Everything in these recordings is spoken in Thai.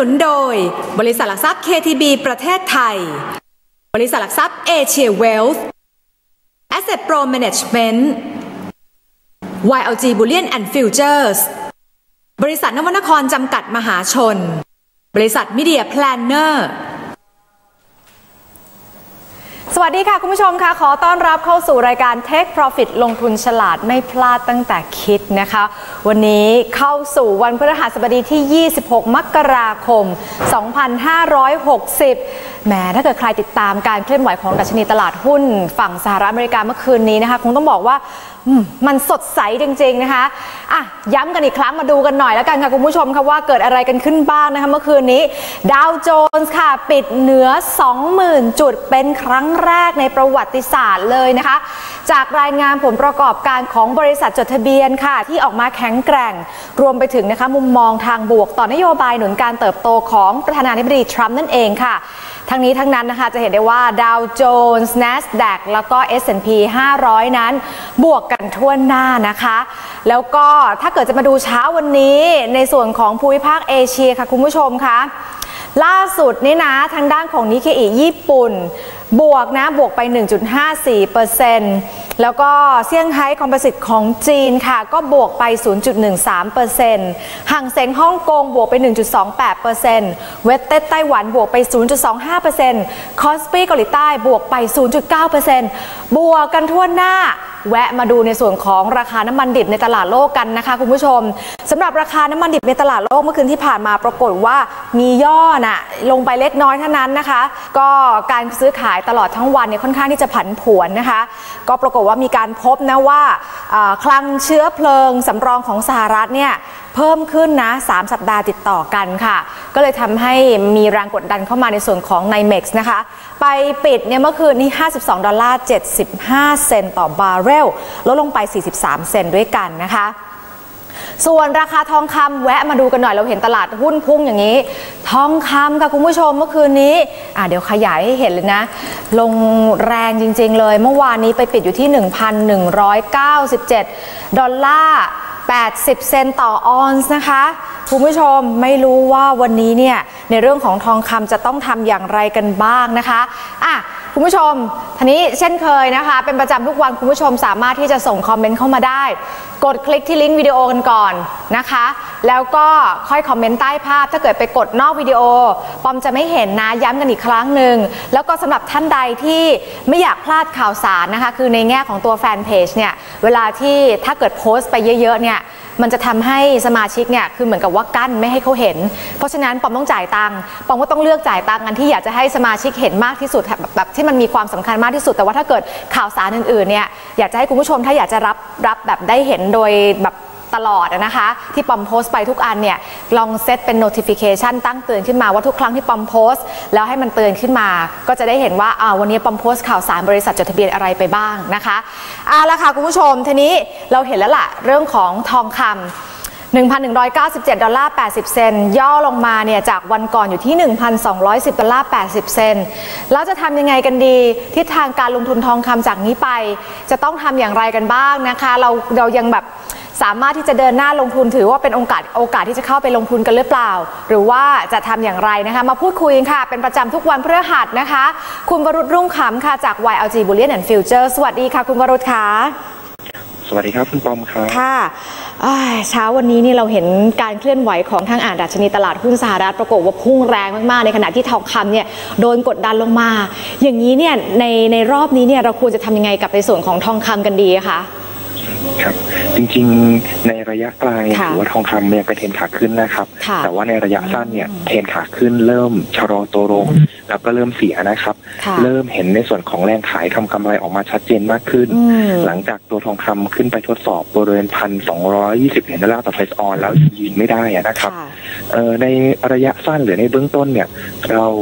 นุนโดยบริษัทหลักทรัพย์ KTB ประเทศไทยบริษัทหลักทรัพย์เอเชียเวลท์ Asset Pro Management YLG Bullion and Futures บริษัทนวนครจำกัดมหาชนบริษัทมีเดียแพลนเนอร์สวัสดีค่ะคุณผู้ชมค่ะขอต้อนรับเข้าสู่รายการ Take Profit ลงทุนฉลาดไม่พลาดตั้งแต่คิดนะคะวันนี้เข้าสู่วันพฤหัสบดีที่26มกราคม2560แหมถ้าเกิดใครติดตามการเคลื่อนไหวของดัชนีตลาดหุ้นฝั่งสหรัฐอเมริกาเมื่อคืนนี้นะคะคงต้องบอกว่ามันสดใสจริงๆนะคะย้ำกันอีกครั้งมาดูกันหน่อยแล้วกันค่ะคุณผู้ชมค่ะว่าเกิดอะไรกันขึ้นบ้างนะคะเมื่อคืนนี้ดาวโจนส์ค่ะปิดเหนือ 20,000 จุดเป็นครั้งแรกในประวัติศาสตร์เลยนะคะจากรายงานผลประกอบการของบริษัทจดทะเบียนค่ะที่ออกมาแข็งแกร่งรวมไปถึงนะคะมุมมองทางบวกต่อนโยบายหนุนการเติบโตของประธานาธิบดีทรัมป์นั่นเองค่ะทั้งนี้ทั้งนั้นนะคะจะเห็นได้ว่าดาวโจนส์ NASDAQ แล้วก็ S&P 500 นั้นบวกกันทั่วหน้านะคะแล้วก็ถ้าเกิดจะมาดูเช้าวันนี้ในส่วนของภูมิภาคเอเชียค่ะคุณผู้ชมคะล่าสุดนี่นะทางด้านของนิเคอิญี่ปุ่นบวกไป 1.54% แล้วก็เซี่ยงไฮ้คอมโพสิตของจีนค่ะก็บวกไป 0.13% ห่างเส็งฮ่องกงบวกไป 1.28% เวสเต็ดไต้หวันบวกไป 0.25% คอสปีเกาหลีใต้บวกไป 0.9% บวกกันทั่วหน้าแวะมาดูในส่วนของราคาน้ำมันดิบในตลาดโลกกันนะคะคุณผู้ชมสำหรับราคาน้ำมันดิบในตลาดโลกเมื่อคืนที่ผ่านมาปรากฏว่ามีย่อลงไปเล็กน้อยเท่านั้นนะคะก็การซื้อขายตลอดทั้งวันเนี่ยค่อนข้างที่จะผันผวนนะคะก็ปรากฏว่ามีการพบนะว่าคลังเชื้อเพลิงสำรองของสหรัฐเนี่ยเพิ่มขึ้นนะ3สัปดาห์ติดต่อกันค่ะก็เลยทำให้มีแรงกดดันเข้ามาในส่วนของ NYMEX นะคะไปปิดเนี่ยเมื่อคืนนี้$52.75ต่อบาร์เรลลดลงไป43เซนต์ด้วยกันนะคะส่วนราคาทองคำแวะมาดูกันหน่อยเราเห็นตลาดหุ้นพุ่งอย่างนี้ทองคำค่ะคุณผู้ชมเมื่อคืนนี้เดี๋ยวขยายให้เห็นเลยนะลงแรงจริงๆเลยเมื่อวานนี้ไปปิดอยู่ที่ $1,197 80 เซนต์ต่อออนซ์นะคะคุณผู้ชมไม่รู้ว่าวันนี้เนี่ยในเรื่องของทองคำจะต้องทำอย่างไรกันบ้างนะคะคุณผู้ชมทีนี้เช่นเคยนะคะเป็นประจำทุกวันคุณผู้ชมสามารถที่จะส่งคอมเมนต์เข้ามาได้กดคลิกที่ลิงก์วิดีโอกันก่อนนะคะแล้วก็ค่อยคอมเมนต์ใต้ภาพถ้าเกิดไปกดนอกวิดีโอปอมจะไม่เห็นนะย้ำกันอีกครั้งหนึ่งแล้วก็สำหรับท่านใดที่ไม่อยากพลาดข่าวสารนะคะคือในแง่ของตัวแฟนเพจเนี่ยเวลาที่ถ้าเกิดโพสต์ไปเยอะๆเนี่ยมันจะทำให้สมาชิกเนี่ยคือเหมือนกับว่ากั้นไม่ให้เขาเห็นเพราะฉะนั้นปอมต้องจ่ายตังค์ปอมก็ต้องเลือกจ่ายตังค์อันที่อยากจะให้สมาชิกเห็นมากที่สุดแบบที่มันมีความสำคัญมากที่สุดแต่ว่าถ้าเกิดข่าวสารอื่นๆเนี่ยอยากจะให้คุณผู้ชมถ้าอยากจะรับแบบได้เห็นโดยแบบตลอดนะคะที่ปอมโพสต์ไปทุกอันเนี่ยลองเซตเป็น notification ตั้งเตือนขึ้นมาว่าทุกครั้งที่ปอมโพสต์แล้วให้มันเตือนขึ้นมาก็จะได้เห็นว่าวันนี้ปอมโพสต์ข่าวสารบริษัทจดทะเบียนอะไรไปบ้างนะคะละค่ะคุณผู้ชมทีนี้เราเห็นแล้วล่ะเรื่องของทองคำ$1,197.80 ย่อลงมาเนี่ยจากวันก่อนอยู่ที่$1,210.80แล้วจะทำยังไงกันดีทิศทางการลงทุนทองคำจากนี้ไปจะต้องทำอย่างไรกันบ้างนะคะเรายังแบบสามารถที่จะเดินหน้าลงทุนถือว่าเป็นโอกาสที่จะเข้าไปลงทุนกันหรือเปล่าหรือว่าจะทำอย่างไรนะคะมาพูดคุยค่ะเป็นประจำทุกวันพฤหัสนะคะคุณวรุษรุ่งขำค่ะจาก YLG Bullion and Futures สวัสดีค่ะคุณวรุษค่ะสวัสดีครับคุณปอมครับค่ะเช้าวันนี้นี่เราเห็นการเคลื่อนไหวของทางดัชนีตลาดหุ้นสหรัฐปรากฏว่าพุ่งแรงมากๆในขณะที่ทองคำเนี่ยโดนกดดันลงมาอย่างนี้เนี่ยในรอบนี้เนี่ยเราควรจะทำยังไงกับในส่วนของทองคำกันดีคะครับจริงๆในระยะไกลถือว่าทองคำเนี่ยเป็นเทรนขาขึ้นนะครับแต่ว่าในระยะสั้นเนี่ยเทรนขาขึ้นเริ่มชะลอตัวลงแล้วก็เริ่มเสียนะครับเริ่มเห็นในส่วนของแรงขายทำกำไรออกมาชัดเจนมากขึ้นหลังจากตัวทองคำขึ้นไปทดสอบบริเวณ$1,220ต่อไซส์ออนแล้วยืนไม่ได้นะครับในระยะสั้นหรือในเบื้องต้นเนี่ยเรา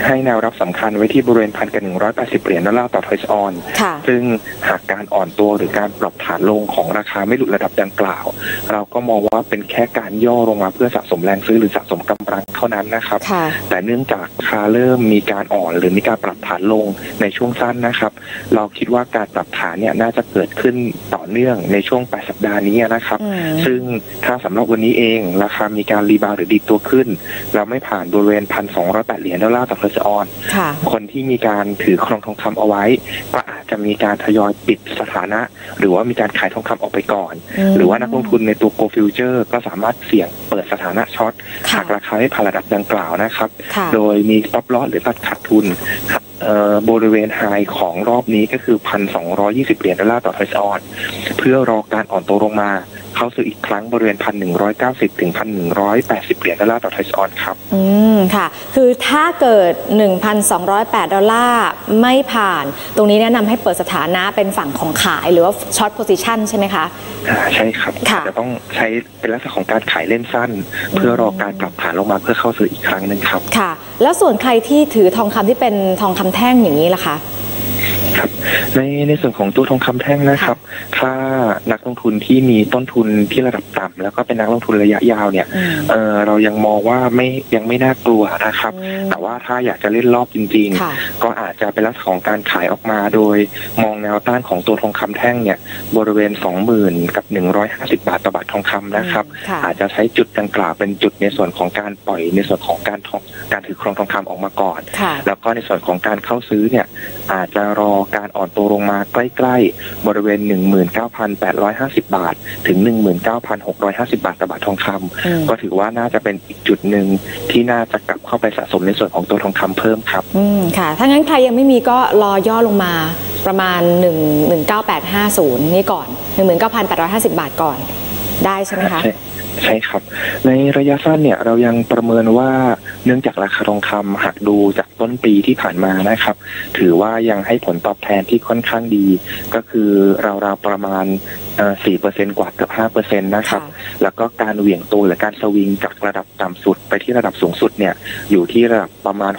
ให้แนวรับสำคัญไว้ที่บริเวณ1,180 เหรียญดอลลาร์ต่อทอยส์ออนซึ่งหากการอ่อนตัวหรือการปรับฐานลงของราคาไม่หลุดระดับดังกล่าวเราก็มองว่าเป็นแค่การย่อลงมาเพื่อสะสมแรงซื้อหรือสะสมกำลังเท่านั้นนะครับแต่เนื่องจากราคาเริ่มมีการอ่อนหรือมีการปรับฐานลงในช่วงสั้นนะครับเราคิดว่าการปรับฐานเนี่ยน่าจะเกิดขึ้นต่อเนื่องในช่วง8 สัปดาห์นี้นะครับซึ่งถ้าสำหรับวันนี้เองราคามีการรีบาวหรือดีตัวขึ้นเราไม่ผ่านบริเวณ1,208 เหรียญดอลลาร์ต่อทอยส์ออนคนที่มีการถือครองทองคำเอาไว้ก็อาจจะมีการทยอยปิดสถานะหรือว่ามีการขายทองคำออกไปก่อนหรือว่านักลงทุนในตัวโกลด์ฟิวเจอร์ก็สามารถเสี่ยงเปิดสถานะช็อตหากราคาไม่ผ่านระดับดังกล่าวนะครับโดยมีสต็อปลอสหรือตัดขาดทุนบริเวณไฮของรอบนี้ก็คือ1,220 เหรียญดอลลาร์ต่อทอยส์ออนเพื่อรอการอ่อนตัวลงมาเข้าสู่อีกครั้งบริเวณ1,190 ถึง 1,180 เหรียญดอลลาร์ต่อทอยส์ออนครับค่ะคือถ้าเกิด 1,208 ดอลลาร์ไม่ผ่านตรงนี้แนะนำให้เปิดสถานะเป็นฝั่งของขายหรือว่าช็อตโพซิชันใช่ไหมคะใช่ครับจะต้องใช้เป็นลักษณะของการขายเล่นสั้นเพื่อรอการปรับฐานลงมาเพื่อเข้าสู่อีกครั้งนึงครับค่ะแล้วส่วนใครที่ถือทองคำที่เป็นทองคำแท่งอย่างนี้ล่ะคะครับในส่วนของตัวทองคำแท่งนะครับถ้านักลงทุนที่มีต้นทุนที่ระดับต่ำแล้วก็เป็นนักลงทุนระยะยาวเนี่ยเรายังมองว่ายังไม่น่ากลัวนะครับแต่ว่าถ้าอยากจะเล่นรอบจริงๆก็อาจจะเป็นลักษณะของการขายออกมาโดยมองแนวต้านของตัวทองคำแท่งเนี่ยบริเวณ 20,000 กับ 150 บาทต่อบาททองคำนะครับอาจจะใช้จุดดังกล่าวเป็นจุดในส่วนของการปล่อยในส่วนของการถือครองทองคำออกมาก่อนแล้วก็ในส่วนของการเข้าซื้อเนี่ยอาจจะรอการอ่อนตัวลงมาใกล้ๆบริเวณ 19,850 บาทถึง 19,650 บาทต่อบาททองคำก็ถือว่าน่าจะเป็นอีกจุดหนึ่งที่น่าจะกลับเข้าไปสะสมในส่วนของตัวทองคำเพิ่มครับค่ะถ้างั้นใครยังไม่มีก็รอย่อลงมาประมาณ1,950นี่ก่อน 19,850 บาทก่อนได้ใช่ไหมคะใช่ครับในระยะสั้นเนี่ยเรายังประเมินว่าเนื่องจากราคาทองคำหากดูจากต้นปีที่ผ่านมานะครับถือว่ายังให้ผลตอบแทนที่ค่อนข้างดีก็คือราวๆประมาณ4% กว่าเกือบ 5% นะครับแล้วก็การเหวี่ยงตัวหรือการสวิงจากระดับต่ำสุดไปที่ระดับสูงสุดเนี่ยอยู่ที่ระดับประมาณ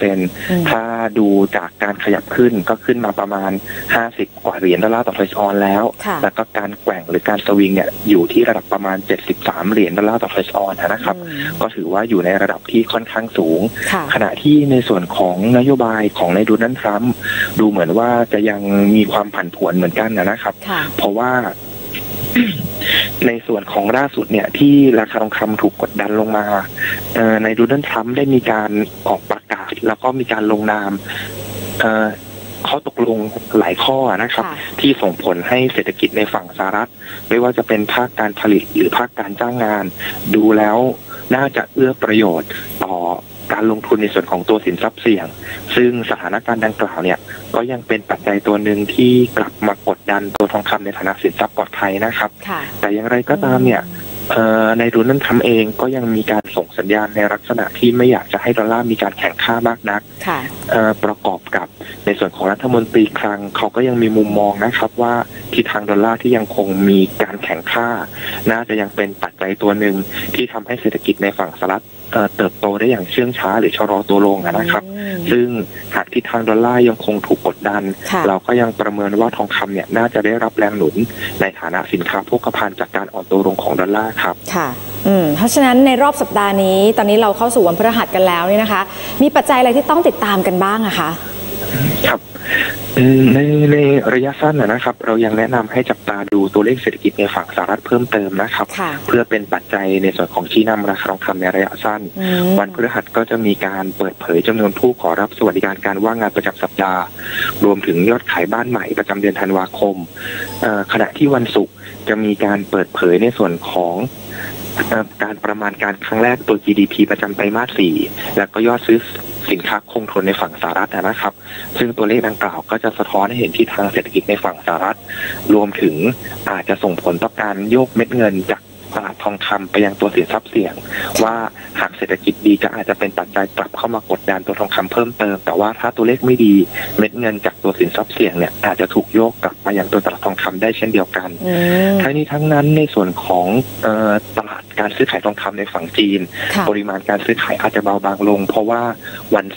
6% ถ้าดูจากการขยับขึ้นก็ขึ้นมาประมาณ50 กว่าเหรียญดอลลาร์ต่อทอยส์ออนแล้วแล้วก็การแกว่งหรือการสวิงเนี่ยอยู่ที่ระดับประมาณ73 เหรียญดอลลาร์ต่อทอยส์ออนนะครับก็ถือว่าอยู่ในระดับที่ค่อนข้างสูงขณะที่ในส่วนของนโยบายของนายโดนัลด์ทรัมป์ดูเหมือนว่าจะยังมีความผันผวนเหมือนกันนะครับเพราะว่าในส่วนของล่าสุดเนี่ยที่ราคาทองคำถูกกดดันลงมาในโดนัลด์ทรัมป์ได้มีการออกประกาศแล้วก็มีการลงนามข้อตกลงหลายข้อนะครับที่ส่งผลให้เศรษฐกิจในฝั่งสหรัฐไม่ว่าจะเป็นภาคการผลิตหรือภาคการจ้างงานดูแล้วน่าจะเอื้อประโยชน์ต่อการลงทุนในส่วนของตัวสินทรัพย์เสี่ยงซึ่งสถานการณ์ดังกล่าวเนี่ยก็ยังเป็นปัจจัยตัวหนึ่งที่กลับมากดดันตัวทองคำในฐานะสินทรัพย์ปลอดภัยนะครับแต่อย่างไรก็ตามเนี่ยในโดนัลด์ทรัมป์เองก็ยังมีการส่งสัญญาณในลักษณะที่ไม่อยากจะให้ดอลลาร์มีการแข่งค่ามากนักประกอบกับในส่วนของรัฐมนตรีคลังเขาก็ยังมีมุมมองนะครับว่าทิศทางดอลลาร์ที่ยังคงมีการแข่งค่าน่าจะยังเป็นปัจจัยตัวหนึ่งที่ทำให้เศรษฐกิจในฝั่งสหรัฐเติบโตได้อย่างเชื่องช้าหรือชะลอตัวลงนะครับซึ่งหากทิศทางดอลลาร์ยังคงถูกกดดันเราก็ยังประเมินว่าทองคำเนี่ยน่าจะได้รับแรงหนุนในฐานะสินค้าโภคภัณฑ์จากการอ่อนตัวลงของดอลลาร์ครับค่ะเพราะฉะนั้นในรอบสัปดาห์นี้ตอนนี้เราเข้าสู่วันพฤหัสกันแล้วนี่นะคะมีปัจจัยอะไรที่ต้องติดตามกันบ้างอะคะครับในระยะสั้นนะครับเรายังแนะนำให้จับตาดูตัวเลขเศรษฐกิจในฝั่งสหรัฐเพิ่มเติมนะครับเพื่อเป็นปัจจัยในส่วนของชี้นำราคาทองคำในระยะสั้นวันพฤหัสก็จะมีการเปิดเผยจำนวนผู้ขอรับสวัสดิการการว่างงานประจำสัปดาห์รวมถึงยอดขายบ้านใหม่ประจำเดือนธันวาคมขณะที่วันศุกร์จะมีการเปิดเผยในส่วนของการประมาณการครั้งแรกตัว GDP ประจำไตรมาส 4แล้วก็ยอดซื้อสินค้าคงทนในฝั่งสหรัฐนะครับซึ่งตัวเลขดังกล่าวก็จะสะท้อนให้เห็นที่ทางเศรษฐกิจในฝั่งสหรัฐรวมถึงอาจจะส่งผลต่อการโยกเม็ดเงินจากตลาดทองคำไปยังตัวสินทรัพย์เสี่ยงว่าหากเศรษฐกิจดีก็อาจจะเป็นปัจจัยกลับเข้ามากดดันตัวทองคำเพิ่มเติมแต่ว่าถ้าตัวเลขไม่ดีเม็ดเงินจากตัวสินทรัพย์เสี่ยงเนี่ยอาจจะถูกโยกกลับมายังตัวตลาดทองคำได้เช่นเดียวกันทั้งนี้ทั้งนั้นในส่วนของตลาดการซื้อขายทองคำในฝั่งจีนปริมาณการซื้อขายอาจจะเบาบางลงเพราะว่าวันศุกร์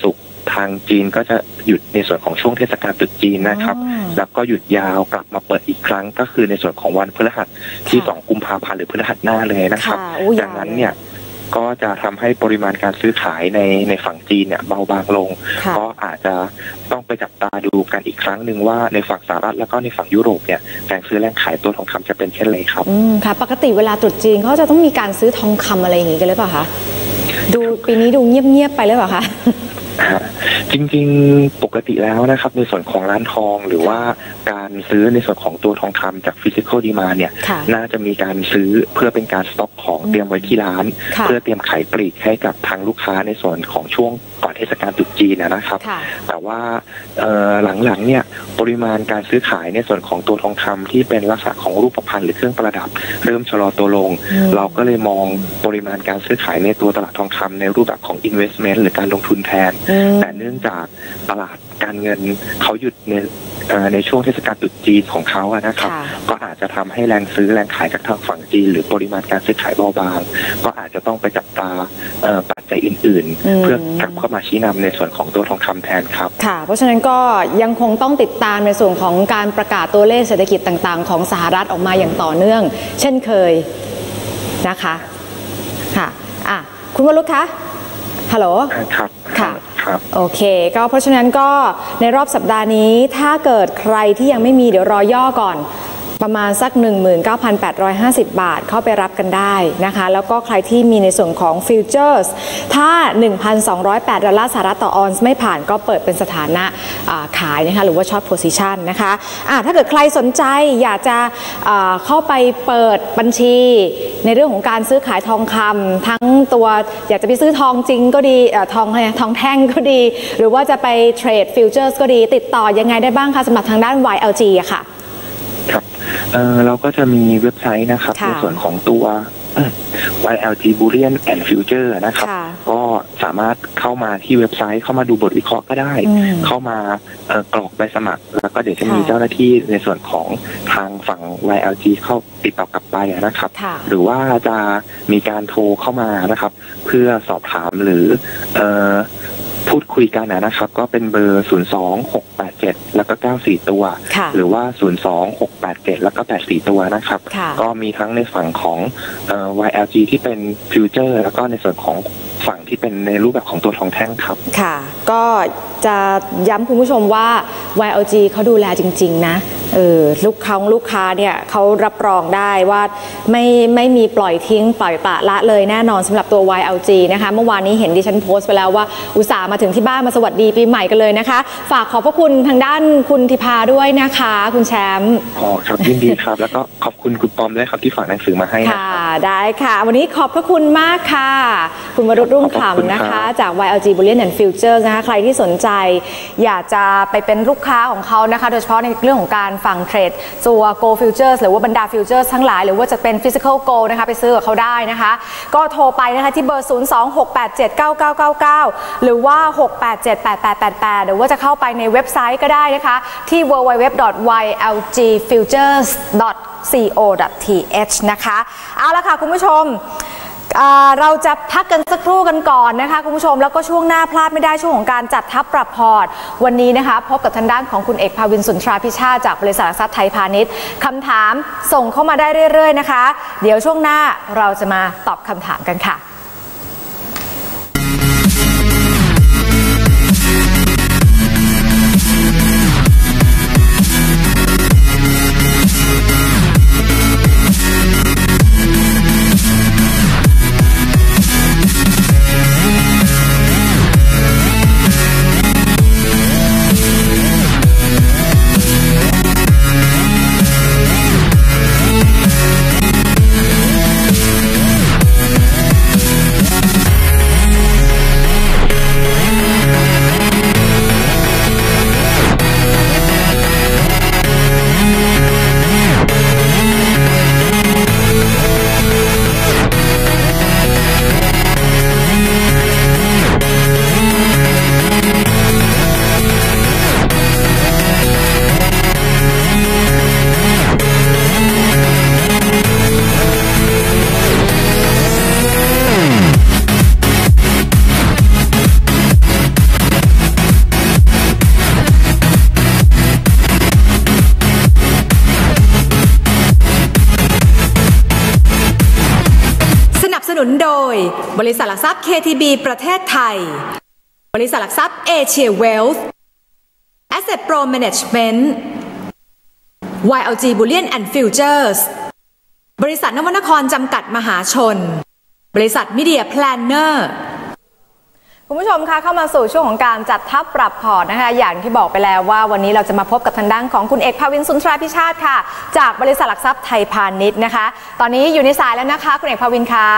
ทางจีนก็จะหยุดในส่วนของช่วงเทศกาลตรุษจีนนะครับแล้วก็หยุดยาวกลับมาเปิดอีกครั้งก็คือในส่วนของวันพฤหัสที่2 กุมภาพันธ์หรือพฤหัสหน้าเลยนะครับจากนั้นเนี่ยก็จะทำให้ปริมาณการซื้อขายในฝั่งจีนเนี่ยเบาบางลงก็อาจจะต้องไปจับตาดูกันอีกครั้งหนึ่งว่าในฝั่งสหรัฐแล้วก็ในฝั่งยุโรปเนี่ยแรงซื้อแรงขายตัวทองคำจะเป็นเช่นไรครับค่ะปกติเวลาตรุษจีนเขาจะต้องมีการซื้อทองคำอะไรอย่างงี้กันหรือเปล่าคะดูปีนี้ดูเงียบๆไปเลยเปล่าคะจริงๆปกติแล้วนะครับในส่วนของร้านทองหรือว่าการซื้อในส่วนของตัวทองคำจากฟิสิกอลดีมานด์เนี่ยน่าจะมีการซื้อเพื่อเป็นการสต็อกของเตรียมไว้ที่ร้านเพื่อเตรียมขายปลีกให้กับทางลูกค้าในส่วนของช่วงก่อนเทศกาลตรุษจีนนะครับแต่ว่าหลังๆเนี่ยปริมาณการซื้อขายในส่วนของตัวทองคำที่เป็นลักษณะของรูปพรรณหรือเครื่องประดับเริ่มชะลอตัวลงเราก็เลยมองปริมาณการซื้อขายในตัวตลาดทองคำในรูปแบบของ investment หรือการลงทุนแทนแต่เนื่องจากตลาดการเงินเขาหยุดในช่วงเทศกาลตรุษจีนของเขานะครับก็อาจจะทำให้แรงซื้อแรงขายจากทางฝั่งจีนหรือปริมาณการซื้อขายเบาบางก็อาจจะต้องไปจับตาปัจจัยอื่นๆเพื่อกลับเข้ามาชี้นำในส่วนของตัวทองคำแทนครับค่ะเพราะฉะนั้นก็ยังคงต้องติดตามในส่วนของการประกาศตัวเลขเศรษฐกิจต่างๆของสหรัฐออกมาอย่างต่อเนื่องเช่นเคยนะคะค่ะคุณวรุษคะฮัลโหลครับค่ะโอเคก็เพราะฉะนั้นก็ในรอบสัปดาห์นี้ถ้าเกิดใครที่ยังไม่มีเดี๋ยวรอย่อก่อนประมาณสัก 19,850 บาทเข้าไปรับกันได้นะคะแล้วก็ใครที่มีในส่วนของฟิวเจอร์สถ้า 1,208 ดอลลาร์สหรัฐต่อออนซ์ไม่ผ่านก็เปิดเป็นสถานะขายนะคะหรือว่าช็อตโพซิชันนะคะถ้าเกิดใครสนใจอยากจะเข้าไปเปิดบัญชีในเรื่องของการซื้อขายทองคำทั้งตัวอยากจะไปซื้อทองจริงก็ดีทองแท่งก็ดีหรือว่าจะไปเทรดฟิวเจอร์สก็ดีติดต่อยังไงได้บ้างคะสำหรับทางด้าน YLG อะค่ะครับเราก็จะมีเว็บไซต์นะครับในส่วนของตัว YLG Bullion and Future นะครับก็สามารถเข้ามาที่เว็บไซต์เข้ามาดูบทวิเคราะห์ก็ได้เข้ามากรอกใบสมัครแล้วก็เดี๋ยวจะมีเจ้าหน้าที่ในส่วนของทางฝั่ง YLG เข้าติดต่อกลับไปนะครับหรือว่าจะมีการโทรเข้ามานะครับเพื่อสอบถามหรือพูดคุยกันนะครับก็เป็นเบอร์ 02687 แล้วก็94 ตัวหรือว่า 02687 แล้วก็84 ตัวนะครับก็มีทั้งในฝั่งของYLG ที่เป็นฟิวเจอร์แล้วก็ในส่วนของฝั่งที่เป็นในรูปแบบของตัวทองแท่งครับค่ะก็จะย้ำคุณผู้ชมว่า YLG เขาดูแลจริงๆนะลูกค้าเนี่ยเขารับรองได้ว่าไม่มีปล่อยทิ้งปล่อยปละละเลยแน่นอนสำหรับตัว YLG นะคะเมื่อวานนี้เห็นดิฉันโพสต์ไปแล้วว่าอุตส่าห์มาถึงที่บ้านมาสวัสดีปีใหม่กันเลยนะคะฝากขอบพระคุณทางด้านคุณธิภาด้วยนะคะคุณแชมป์ครับยินดีครับแล้วก็ขอบคุณคุณปอมด้วยครับที่ฝากหนังสือมาให้ค่ะได้ค่ะวันนี้ขอบพระคุณมากค่ะคุณวรุษรุ่งคำนะคะจาก YLG Bullion and Futures นะคะใครที่สนใจอยากจะไปเป็นลูกค้าของเขานะคะโดยเฉพาะในเรื่องของการฝั่งเทรดตัว Go Futures หรือว่าบรรดา Futures ทั้งหลายหรือว่าจะเป็น Physical Go นะคะไปซื้อกับเขาได้นะคะก็โทรไปนะคะที่เบอร์ 026879999 หรือว่า 6878888 หรือว่าจะเข้าไปในเว็บไซต์ก็ได้นะคะที่ www.ylgfutures.co.th นะคะเอาละค่ะคุณผู้ชมเราจะพักกันสักครู่กันก่อนนะคะคุณผู้ชมแล้วก็ช่วงหน้าพลาดไม่ได้ช่วงของการจัดทัพปรับพอร์ตวันนี้นะคะพบกับทางด้านของคุณเอกภาวินสุนทราภิชาติจากบริษัทหลักทรัพย์ไทยพาณิชย์คำถามส่งเข้ามาได้เรื่อยๆนะคะเดี๋ยวช่วงหน้าเราจะมาตอบคำถามกันค่ะนุนโดยบริษัทหลักทรัพย์ KTB ประเทศไทยบริษัทหลักทรัพย์เอเชียเวลส์ Asset Pro Management YLG Bullion and Futures บริษัทนวนครจำกัดมหาชนบริษัทมีเดียแพลนเนอร์คุณผู้ชมคะเข้ามาสู่ช่วงของการจัดทัพปรับพอร์ตนะคะอย่างที่บอกไปแล้วว่าวันนี้เราจะมาพบกับทางด้านของคุณเอกภวินสุนทราพิชาติค่ะจากบริษัทหลักทรัพย์ไทยพาณิชย์นะคะตอนนี้อยู่ในสายแล้วนะคะคุณเอกภวินคะ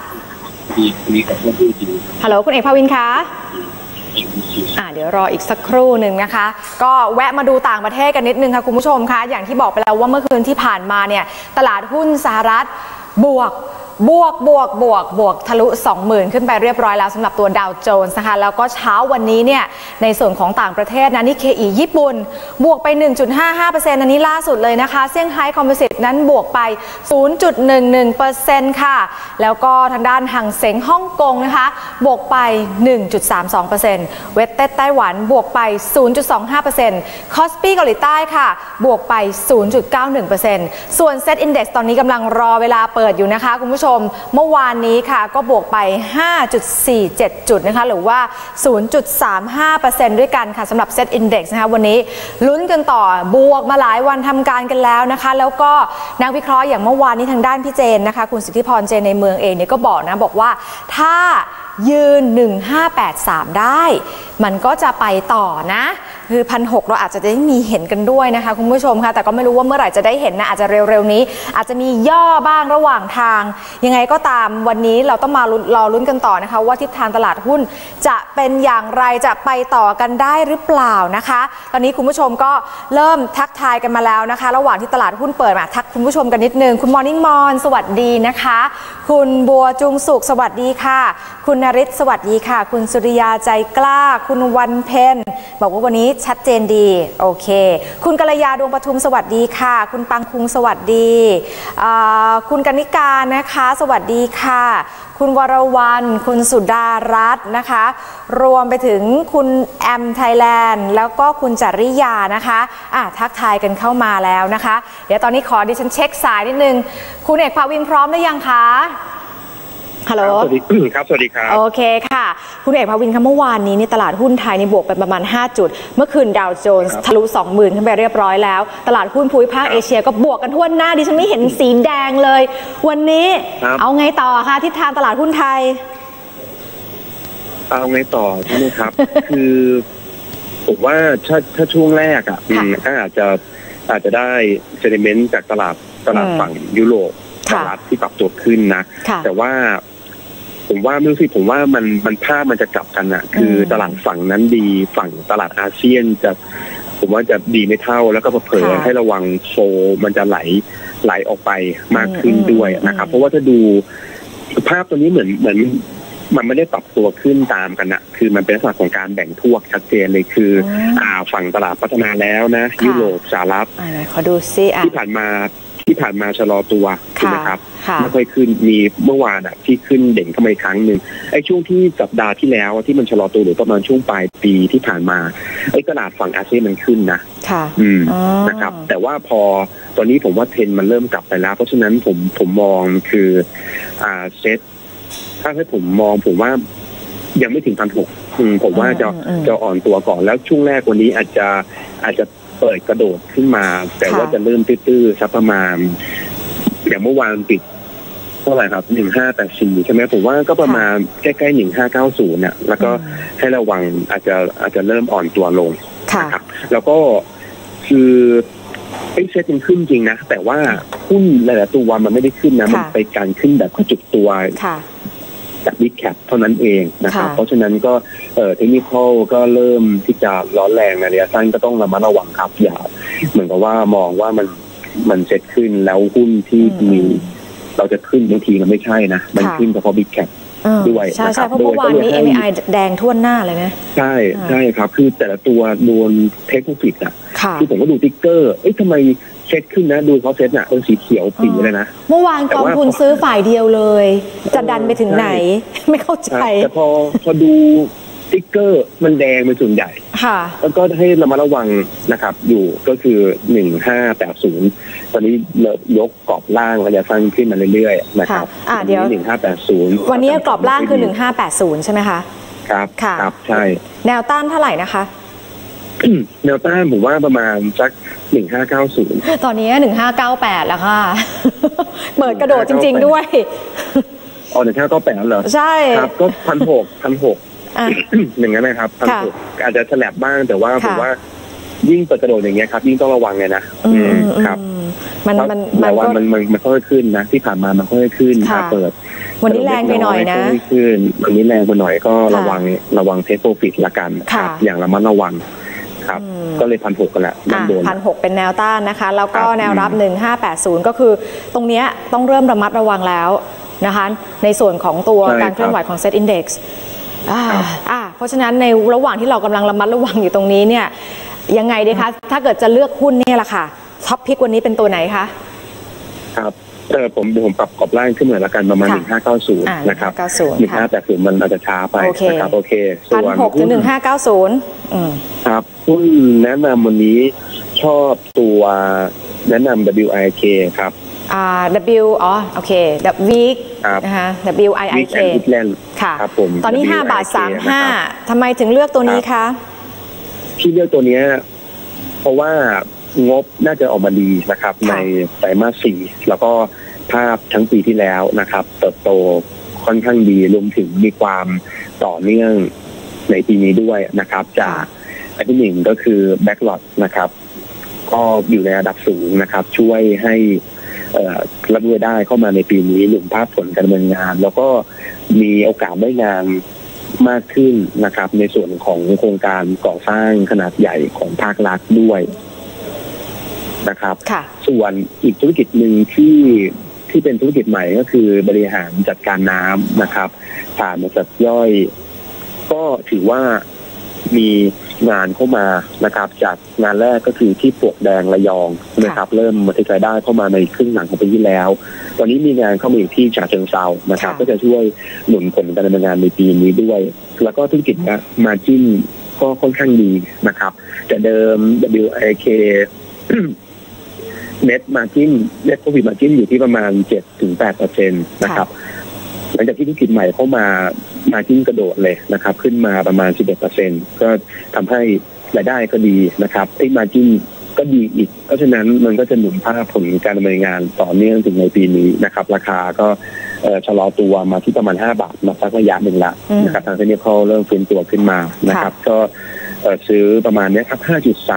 ฮัลโหลคุณเอกภวินคะเดี๋ยวรออีกสักครู่หนึ่งนะคะก็แวะมาดูต่างประเทศกันนิดนึงค่ะคุณผู้ชมคะอย่างที่บอกไปแล้วว่าเมื่อคืนที่ผ่านมาเนี่ยตลาดหุ้นสหรัฐบวกทะลุ 20,000 ขึ้นไปเรียบร้อยแล้วสำหรับตัวดาวโจนส์นะคะแล้วก็เช้าวันนี้เนี่ยในส่วนของต่างประเทศนะนิเคอีญี่ปุ่นบวกไป 1.55% อันนี้ล่าสุดเลยนะคะเซี่ยงไฮ้คอมโพสิตนั้นบวกไป 0.11% ค่ะแล้วก็ทางด้านหังเส็งฮ่องกงนะคะบวกไป 1.32% เวสเต็ดไต้หวันบวกไป 0.25% คอสปี้เกาหลีใต้ค่ะบวกไป 0.91% ส่วนเซ็ตอินเด็กซ์ตอนนี้กำลังรอเวลาเปิดอยู่นะคะคุณผู้ชมเมื่อวานนี้ค่ะก็บวกไป 5.47 จุดนะคะหรือว่า 0.35% ด้วยกันค่ะสำหรับเซ็ตอินเด็กซ์นะคะวันนี้ลุ้นกันต่อบวกมาหลายวันทำการกันแล้วนะคะแล้วก็นักวิเคราะห์อย่างเมื่อวานนี้ทางด้านพี่เจนนะคะคุณสิทธิพรเจนในเมืองเองเนี่ยก็บอกว่าถ้ายืน1583ได้มันก็จะไปต่อนะคือ 1,600 เราอาจจะได้มีเห็นกันด้วยนะคะคุณผู้ชมค่ะแต่ก็ไม่รู้ว่าเมื่อไหร่จะได้เห็นนะอาจจะเร็วๆนี้อาจจะมีย่อบ้างระหว่างทางยังไงก็ตามวันนี้เราต้องมารอลุ้นกันต่อนะคะว่าทิศทางตลาดหุ้นจะเป็นอย่างไรจะไปต่อกันได้หรือเปล่านะคะตอนนี้คุณผู้ชมก็เริ่มทักทายกันมาแล้วนะคะระหว่างที่ตลาดหุ้นเปิดมาทักคุณผู้ชมกันนิดนึงคุณมอร์นิ่งมอนสวัสดีนะคะคุณบัวจุงสุขสวัสดีค่ะคุณนฤทธิ์สวัสดีค่ะคุณสุริยาใจกล้าคุณวันเพ็ญบอกว่าวันนี้ชัดเจนดีโอเคคุณกัลยาดวงปทุมสวัสดีค่ะคุณปังคุงสวัสดีคุณกนิการนะคะสวัสดีค่ะคุณวรวรรณคุณสุดารัตน์นะคะรวมไปถึงคุณแอมไทยแลนด์แล้วก็คุณจริยานะคะทักทายกันเข้ามาแล้วนะคะเดี๋ยวตอนนี้ขอดิฉันเช็คสายนิดนึงคุณเอกภวินพร้อมหรือยังคะฮัลโหลสวัสดีครับสวัสดีครับโอเคค่ะคุณเอกภวินคะเมื่อวานนี้นี่ตลาดหุ้นไทยนี่บวกไปประมาณ5จุดเมื่อคืนดาวโจนส์ทะลุ 20,000 ขึ้นไปเรียบร้อยแล้วตลาดหุ้นภูมิภาคเอเชียก็บวกกันทั่วหน้าดิฉันไม่เห็นสีแดงเลยวันนี้เอาไงต่อคะทิศทางตลาดหุ้นไทยเอาไงต่อใช่ไหมครับ คือผมว่าถ้าช่วงแรกก็อาจจะได้เซนิเมนต์จากตลาดฝั่งยุโรปตลาดที่ปรับตัวขึ้นนะแต่ว่าผมว่าผมว่ามันภาพมันจะกลับกันนะคือตลาดฝั่งนั้นดีฝั่งตลาดอาเซียนผมว่าจะดีไม่เท่าแล้วก็เผยให้ระวังโฟมันจะไหลออกไปมากขึ้นด้วยนะครับเพราะว่าถ้าดูภาพตัวนี้เหมือนมันไม่ได้ปรับตัวขึ้นตามกันนะคือมันเป็นลักษณะของการแบ่งพวกชัดเจนเลยคือฝั่งตลาดพัฒนาแล้วนะยุโรปสหรัฐขอดูซิที่ผ่านมาชะลอตัวนะครับไม่ค่อยขึ้นมีเมื่อวานที่ขึ้นเด่นเข้ามาอีกครั้งหนึ่งไอ้ช่วงที่สัปดาห์ที่แล้วที่มันชะลอตัวหรือประมาณช่วงปลายปีที่ผ่านมาไอ้ตลาดฝั่งอาเซียนมันขึ้นนะนะครับแต่ว่าพอตอนนี้ผมว่าเทรนด์มันเริ่มกลับไปแล้วเพราะฉะนั้นผมมองคือเซ็ตถ้าให้ผมมองผมว่ายังไม่ถึง 1,600 ผมว่าจะอ่อนตัวก่อนแล้วช่วงแรกวันนี้อาจจะเปิดกระโดดขึ้นมาแต่ว่าจะเริ่มตื้อๆสักประมาณอย่างเมื่อวานปิดเท่าไหร่ครับ1584ใช่ไหมผมว่าก็ประมาณใกล้ๆ1590เนี่ยแล้วก็ให้ระวังอาจจะเริ่มอ่อนตัวลงนะครับแล้วก็คือไอ้เซ็ตมันขึ้นจริงนะแต่ว่าหุ้นหลายๆตัวมันไม่ได้ขึ้นนะมันไปการขึ้นแบบกระจุกตัวจากบิ๊กแคปเท่านั้นเองนะครับเพราะฉะนั้นก็เทคนิคก็เริ่มที่จะร้อนแรงในระยะสั้นก็ต้องระมัดระวังครับอย่าเหมือนกับว่ามองว่ามันเซ็ตขึ้นแล้วหุ้นที่มีเราจะขึ้นบางทีมันไม่ใช่นะมันขึ้นเฉพาะบิ๊กแคปด้วยใช่เพราะเมื่อวานนี้ MAI แดงทั่วหน้าเลยนะใช่ครับคือแต่ละตัวโดนเทคโนโลยีคือผมก็ดูติ๊กเกอร์ทำไมเซ็ตขึ้นนะดูเขาเซ็ตน่ะสีเขียวปีเลยนะเมื่อวานกองทุนซื้อฝ่ายเดียวเลยจะดันไปถึงไหนไม่เข้าใจแต่พอดูติ๊กเกอร์มันแดงเป็นส่วนใหญ่แล้วก็ให้ระมัดระวังนะครับอยู่ก็คือ1580ตอนนี้ยกกรอบล่างระยะสั้นขึ้นมาเรื่อยๆนะครับเดี๋ยว 1580 วันนี้กรอบล่างคือ1580ใช่ไหมคะครับครับใช่แนวต้านเท่าไหร่นะคะแนวต้านผมว่าประมาณสัก1590 ตอนนี้1598แล้วค่ะเปิดกระโดดจริงๆด้วย 1598เหรอใช่ครับก็1,600อย่างนั้นนะครับ1,600อาจจะแฉลบบ้างแต่ว่าผมว่ายิ่งเปิดกระโดดอย่างเงี้ยครับยิ่งต้องระวังเลยนะครับแต่ว่ามันค่อยขึ้นนะที่ผ่านมามันค่อยขึ้นเปิดวันนี้แรงไปหน่อยนะขึ้นวันนี้แรงไปหน่อยก็ระวังเทคโปรฟิตละกันครับอย่างระมัดระวังครับก็เลย1,600กันแหละ 1,600เป็นแนวต้านนะคะแล้วก็แนวรับ1580ก็คือตรงนี้ต้องเริ่มระมัดระวังแล้วนะคะในส่วนของตัวการเคลื่อนไหวของ Set Index เพราะฉะนั้นในระหว่างที่เรากำลังระมัดระวังอยู่ตรงนี้เนี่ยยังไงดีคะถ้าเกิดจะเลือกหุ้นเนี่ยแหละค่ะท็อปพิกวันนี้เป็นตัวไหนคะครับผมปรับกรอบล่างขึ้นหน่อยละกันประมาณ1590นะครับ1580มันอาจจะช้าไปนะครับโอเคส่วน1,600 ถึง 1590 ครับหุ้นแนะนำวันนี้ชอบตัวแนะนำ WIK ครับโอเค week นะคะ WIK ค่ะตอนนี้5.35 ทำไมถึงเลือกตัวนี้คะที่เลือกตัวนี้เพราะว่างบน่าจะออกมาดีนะครับในไตรมาส 4แล้วก็ภาพทั้งปีที่แล้วนะครับเติบโตค่อนข้างดีรวมถึงมีความต่อเนื่องในปีนี้ด้วยนะครับจากอันที่1ก็คือแบ็กหลอดนะครับก็อยู่ในระดับสูงนะครับช่วยให้รับมือได้เข้ามาในปีนี้หนุนภาพผลการดำเนินงานแล้วก็มีโอกาสได้งานมากขึ้นนะครับในส่วนของโครงการก่อสร้างขนาดใหญ่ของภาครัฐด้วยนะครับส่วนอีกธุรกิจหนึ่งที่เป็นธุรกิจใหม่ก็คือบริหารจัดการน้ำนะครับผ่านบริษัทย่อยก็ถือว่ามีงานเข้ามานะครับจากงานแรกก็คือที่ปลวกแดงระยองนะครับเริ่มมาทยอยได้เข้ามาในครึ่งหลังของปีที่แล้วตอนนี้มีงานเข้ามาอีกที่ฉะเชิงเทรานะครับก็จะช่วยหนุนผลการดำเนินงานในปีนี้ด้วยแล้วก็ธุรกิจมาร์จิ้นก็ค่อนข้างดีนะครับแต่เดิม WIK Net Margin Net Profit Margin อยู่ที่ประมาณ 7-8% นะครับหลังจากที่ธุรกิจใหม่เข้ามาmargin กระโดดเลยนะครับขึ้นมาประมาณ 11% ก็ทำให้รายได้ก็ดีนะครับmargin ก็ดีอีกเพราะฉะนั้นมันก็จะหนุนภาพผลการดำเนินงานต่อเนื่องถึงในปีนี้นะครับราคาก็ชะลอตัวมาที่ประมาณ5 บาทมาสักระยะหนึ่งละนะครับทางเทคนิคอลเริ่มฟื้นตัวขึ้นมานะครับก็ซื้อประมาณนี้ครับ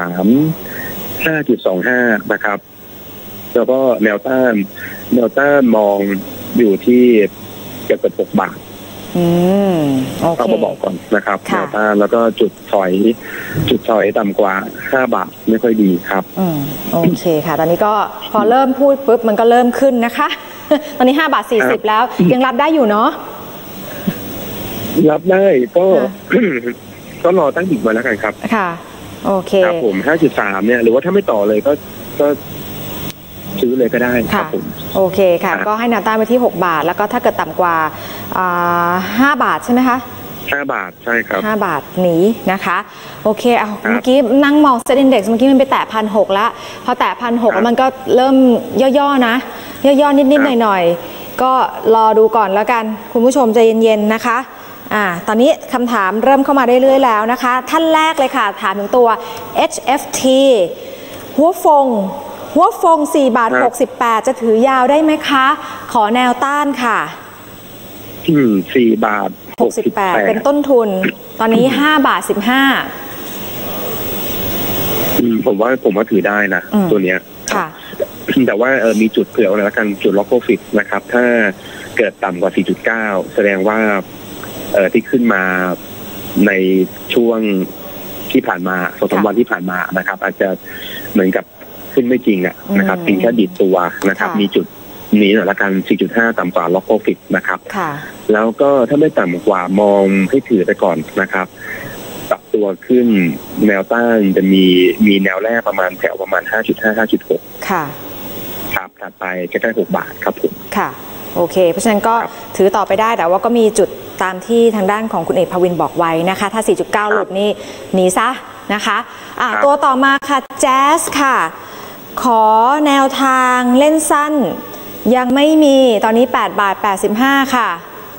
5.25 นะครับแล้วก็แนวต้านมองอยู่ที่เกือบ6 บาทเอามาบอกก่อนนะครับแนวต้านแล้วก็จุดถอยต่ำกว่า5 บาทไม่ค่อยดีครับโอเคค่ะตอนนี้ก็พอเริ่มพูดปุ๊บมันก็เริ่มขึ้นนะคะตอนนี้5.40 แล้วยังรับได้อยู่เนาะรับได้ก็รอตั้งอีกวันแล้วกันครับค่ะโอเคครับผม 5.3 เนี่ยหรือว่าถ้าไม่ต่อเลยก็ซื้อเลยก็ได้ครับผมโอเคค่ะก็ให้แนวต้านไปที่6 บาทแล้วก็ถ้าเกิดต่ำกว่า5 บาทใช่ไหมคะ 5 บาทใช่ครับ 5 บาทหนีนะคะโอเคเมื่อกี้นั่งมองเซ็ตอินเด็กซ์เมื่อกี้มันไปแตะ 1,600 แล้วพอแตะ 1,600 แล้วมันก็เริ่มย่อๆนะย่อๆนิดๆหน่อยๆก็รอดูก่อนแล้วกันคุณผู้ชมใจเย็นๆนะคะตอนนี้คำถามเริ่มเข้ามาเรื่อยๆแล้วนะคะท่านแรกเลยค่ะถามถึงตัว HFT หัวฟง4.68 จะถือยาวได้ไหมคะขอแนวต้านค่ะ 4.68 เป็นต้นทุนตอนนี้5.15 ผมว่าถือได้นะตัวเนี้ยค่ะแต่ว่ามีจุดเผื่ออะไรละกันจุดล็อกโปรฟิตนะครับถ้าเกิดต่ำกว่า 4.9 แสดงว่าที่ขึ้นมาในช่วงที่ผ่านมา2-3 วันที่ผ่านมานะครับอาจจะเหมือนกับขึ้นไม่จริงนะครับปีแค่ดีดตัวนะครับมีจุดนี้หน่อยละกัน 4.5 ต่ำกว่าล็อกโปรฟิตนะครับแล้วก็ถ้าไม่ต่ำกว่ามองให้ถือไปก่อนนะครับปรับตัวขึ้นแนวต้านจะมีแนวแรกประมาณแถวประมาณ 5.5-5.6 ค่ะครับถัดไปใกล้ๆ6 บาทครับผมค่ะโอเคเพราะฉะนั้นก็ถือต่อไปได้แต่ว่าก็มีจุดตามที่ทางด้านของคุณเอกภวินบอกไว้นะคะถ้า 4.9 หลุดนี่หนีซะนะคะตัวต่อมาค่ะแจ๊สค่ะขอแนวทางเล่นสั้นยังไม่มีตอนนี้8 บาท 85 ค่ะ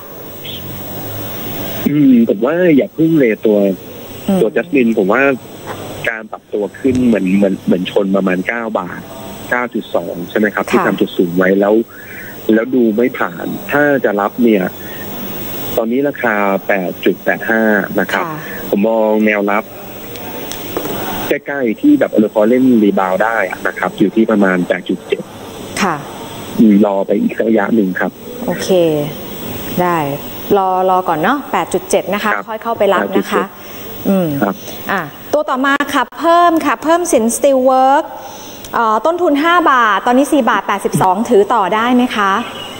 ผมว่าอย่าพึ่งเลยตัวจัสมินผมว่าการปรับตัวขึ้นเหมือนชนประมาณ9 บาท 9.2 ใช่ไหมครับที่ทำจุดสูงไว้แล้วดูไม่ผ่านถ้าจะรับเนี่ยตอนนี้ราคา 8.85 นะครับผมมองแนวรับใกล้ๆที่แบบพอเล่นรีบาวได้นะครับอยู่ที่ประมาณ 8.7 ค่ะรอไปอีกระยะหนึ่งครับโอเคได้รอก่อนเนาะ 8.7 นะคะค่อยเข้าไปรับนะคะครับตัวต่อมาค่ะเพิ่มสิน Steel Work ต้นทุน5 บาทตอนนี้4 บาท 82 ถือต่อได้ไหมคะ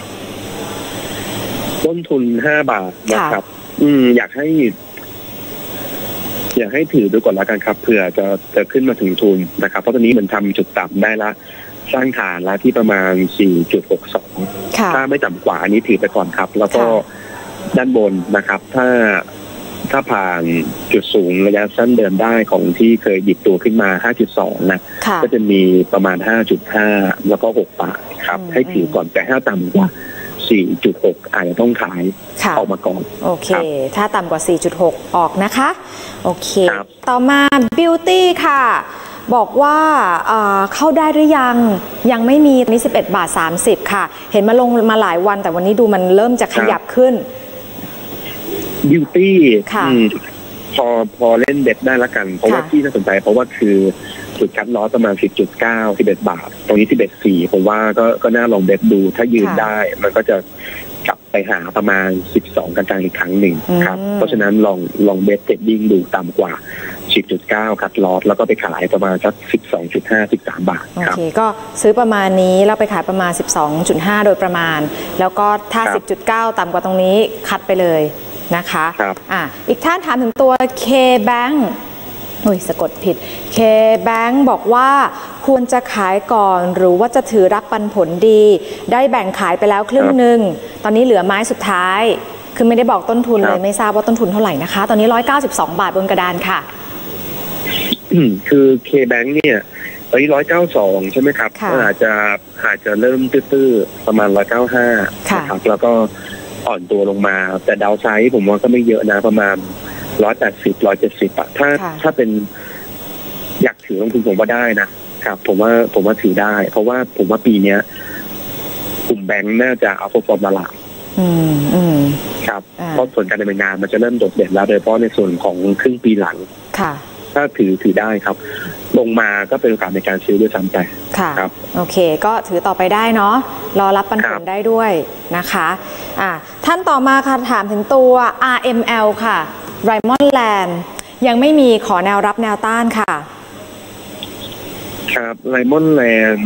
ต้นทุน5 บาทนะครับอยากให้ถือดูก่อนละกันครับเผื่อจะขึ้นมาถึงทุนนะครับเพราะตอนนี้มันทำจุดต่ำได้ละสร้างฐานละที่ประมาณ 4.62 ถ้าไม่ต่ำกว่านี้ถือไปก่อนครับแล้วก็ด้านบนนะครับถ้าผ่านจุดสูงระยะสั้นเดินได้ของที่เคยหยิบตัวขึ้นมา 5.2 นะก็จะมีประมาณ 5.5 แล้วก็6 บาทครับให้ถือก่อนแต่ถ้าต่ำกว่า 4.6 อาจจะต้องขายออกมาก่อนโอเคถ้าต่ำกว่า 4.6 ออกนะคะโอเคต่อมา Beauty ค่ะบอกว่าเข้าได้หรือยังไม่มีตอนนี้11 บาท 30 ค่ะเห็นมาลงมาหลายวันแต่วันนี้ดูมันเริ่มจะขยับขึ้น Beauty พอเล่นเด็ดได้ละกันเพราะว่าที่น่าสนใจเพราะว่าคือจุดคัดลอสประมาณ 10.9 11 บาทตรงนี้ 11.4 ผมว่าก็น่าลองเด็ดดูถ้ายืนได้มันก็จะกลับไปหาประมาณ12กลางๆอีกครั้งหนึ่งครับเพราะฉะนั้นลองเด็ดเจ็ดดิ้งดูต่ำกว่า 10.9 คัดลอสแล้วก็ไปขายประมาณสัก 12.5 13 บาทครับโอเคก็ซื้อประมาณนี้แล้วไปขายประมาณ 12.5 โดยประมาณแล้วก็ถ้า 10.9 ต่ำกว่าตรงนี้คัดไปเลยนะคะอีกท่านถามถึงตัว K-Bank สะกดผิด K-Bank บอกว่าควรจะขายก่อนหรือว่าจะถือรับปันผลดีได้แบ่งขายไปแล้วครึ่งหนึ่งตอนนี้เหลือไม้สุดท้ายคือไม่ได้บอกต้นทุนเลยไม่ทราบว่าต้นทุนเท่าไหร่นะคะตอนนี้192 บาทบนกระดานค่ะคือ K-Bank เนี่ยตอนนี้192ใช่ไหมครับอาจจะเริ่มตื้อๆประมาณ195นะครับแล้วก็อ่อนตัวลงมาแต่ดาวไซด์ผมว่าก็ไม่เยอะนะประมาณ180 170อ่ะถ้าเป็นอยากถือลงทุนผมว่าได้นะครับผมว่าถือได้เพราะว่าผมว่าปีนี้กลุ่มแบงค์น่าจะเอาฟอร์มมาหลักครับเพราะส่วนการดำเนินงานมันจะเริ่มโดดเด่นแล้วโดยเฉพาะในส่วนของครึ่งปีหลังถ้าถือได้ครับลงมาก็เป็นโอกาสในการซื้อด้วยซ้ำไปครับโอเคก็ถือต่อไปได้เนาะรอรับปันผลได้ด้วยนะคะท่านต่อมาค่ะถามถึงตัว RML ค่ะ Raymond Land ยังไม่มีขอแนวรับแนวต้านค่ะครับ Raymond Land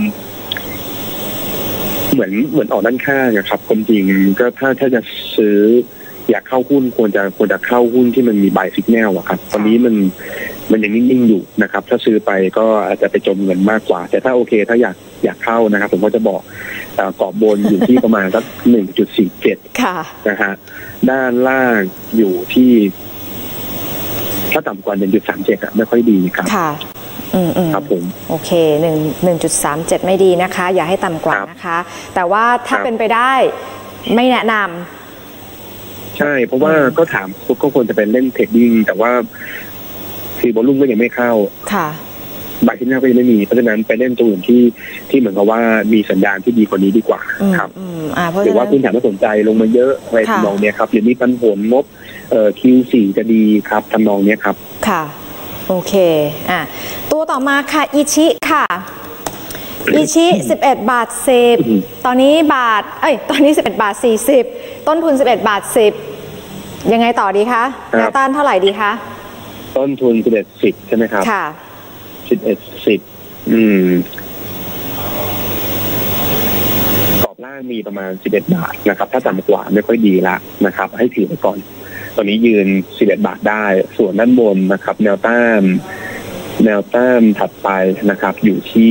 เหมือนออกด้านข้างนะครับความจริงก็ถ้าจะซื้ออยากเข้าหุ้นควรจะเข้าหุ้นที่มันมีbuy signalอะครับตอนนี้มันยังนิ่งๆอยู่นะครับถ้าซื้อไปก็อาจจะไปจมเงินมากกว่าแต่ถ้าโอเคถ้าอยากเข้านะครับผมก็จะบอกกรอบบนอยู่ที่ประมาณสัก 1.47 ค่ะนะฮะด้านล่างอยู่ที่ถ้าต่ำกว่า 1.37 อ่ะไม่ค่อยดีครับค่ะครับผมโอเค1.37 ไม่ดีนะคะอย่าให้ต่ำกว่านะคะแต่ว่าถ้าเป็นไปได้ไม่แนะนำใช่เพราะว่าก็ถามก็ควรจะเป็นเล่นเทรดดิ้งแต่ว่าคือบอลลุ่มก็ยังไม่เข้าบายที่หน้าก็ยังไม่มีเพราะฉะนั้นไปเล่นตัวอื่นที่เหมือนกับว่ามีสัญญาณที่ดีกว่านี้ดีกว่าครับหรือว่าพื้นฐานน่าสนใจลงมาเยอะอะไรทำนองเนี้ยครับหรือมีปันผลงบQ4 จะดีครับทำนองเนี้ยครับค่ะโอเคตัวต่อมาค่ะอิชิค่ะอิชิ11 บาท 10ตอนนี้ตอนนี้11 บาท 40ต้นทุน11 บาท 10ยังไงต่อดีคะแนวต้านเท่าไหร่ดีคะต้นทุน11.10ใช่ไหมครับค่ะ 11.10กรอบล่างมีประมาณ11 บาทนะครับถ้าต่ำกว่าไม่ค่อยดีละนะครับให้ถือไปก่อนตอนนี้ยืน11 บาทได้ส่วนด้านบนนะครับแนวต้านถัดไปนะครับอยู่ที่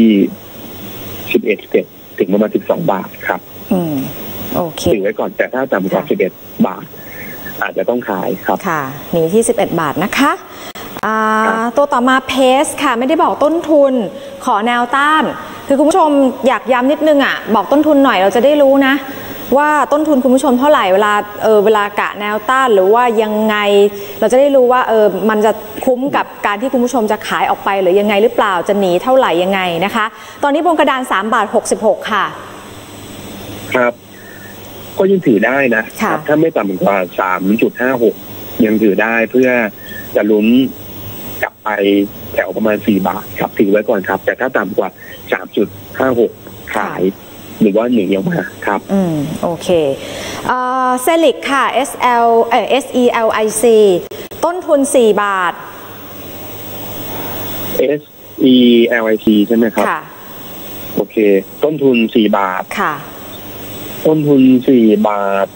11.7ถึงประมาณ12 บาทครับโอเคถือไว้ก่อนแต่ถ้าต่ำกว่า11 บาทอาจจะต้องขายครับค่ะหนีที่11 บาทนะคะตัวต่อมาเพสค่ะไม่ได้บอกต้นทุนขอแนวต้านคือคุณผู้ชมอยากย้ำนิดนึงบอกต้นทุนหน่อยเราจะได้รู้นะว่าต้นทุนคุณผู้ชมเท่าไหร่เวลากะแนวต้านหรือว่ายังไงเราจะได้รู้ว่ามันจะคุ้มกับการที่คุณผู้ชมจะขายออกไปหรือยังไงหรือเปล่าจะหนีเท่าไหร่ยังไงนะคะตอนนี้บนกระดาน3.66 ค่ะครับก็ยังถือได้นะครับถ้าไม่ต่ำกว่า 3.56 ยังถือได้เพื่อจะลุ้นกลับไปแถวประมาณ4 บาทครับถือไว้ก่อนครับแต่ถ้าต่ำกว่า 3.56 ขายหรือว่าหนีออกมาครับโอเคเซลิกค่ะ SELIC ต้นทุน4 บาท SELIC ใช่ไหมครับค่ะโอเคต้นทุน4 บาทค่ะต้นทุน4 บาท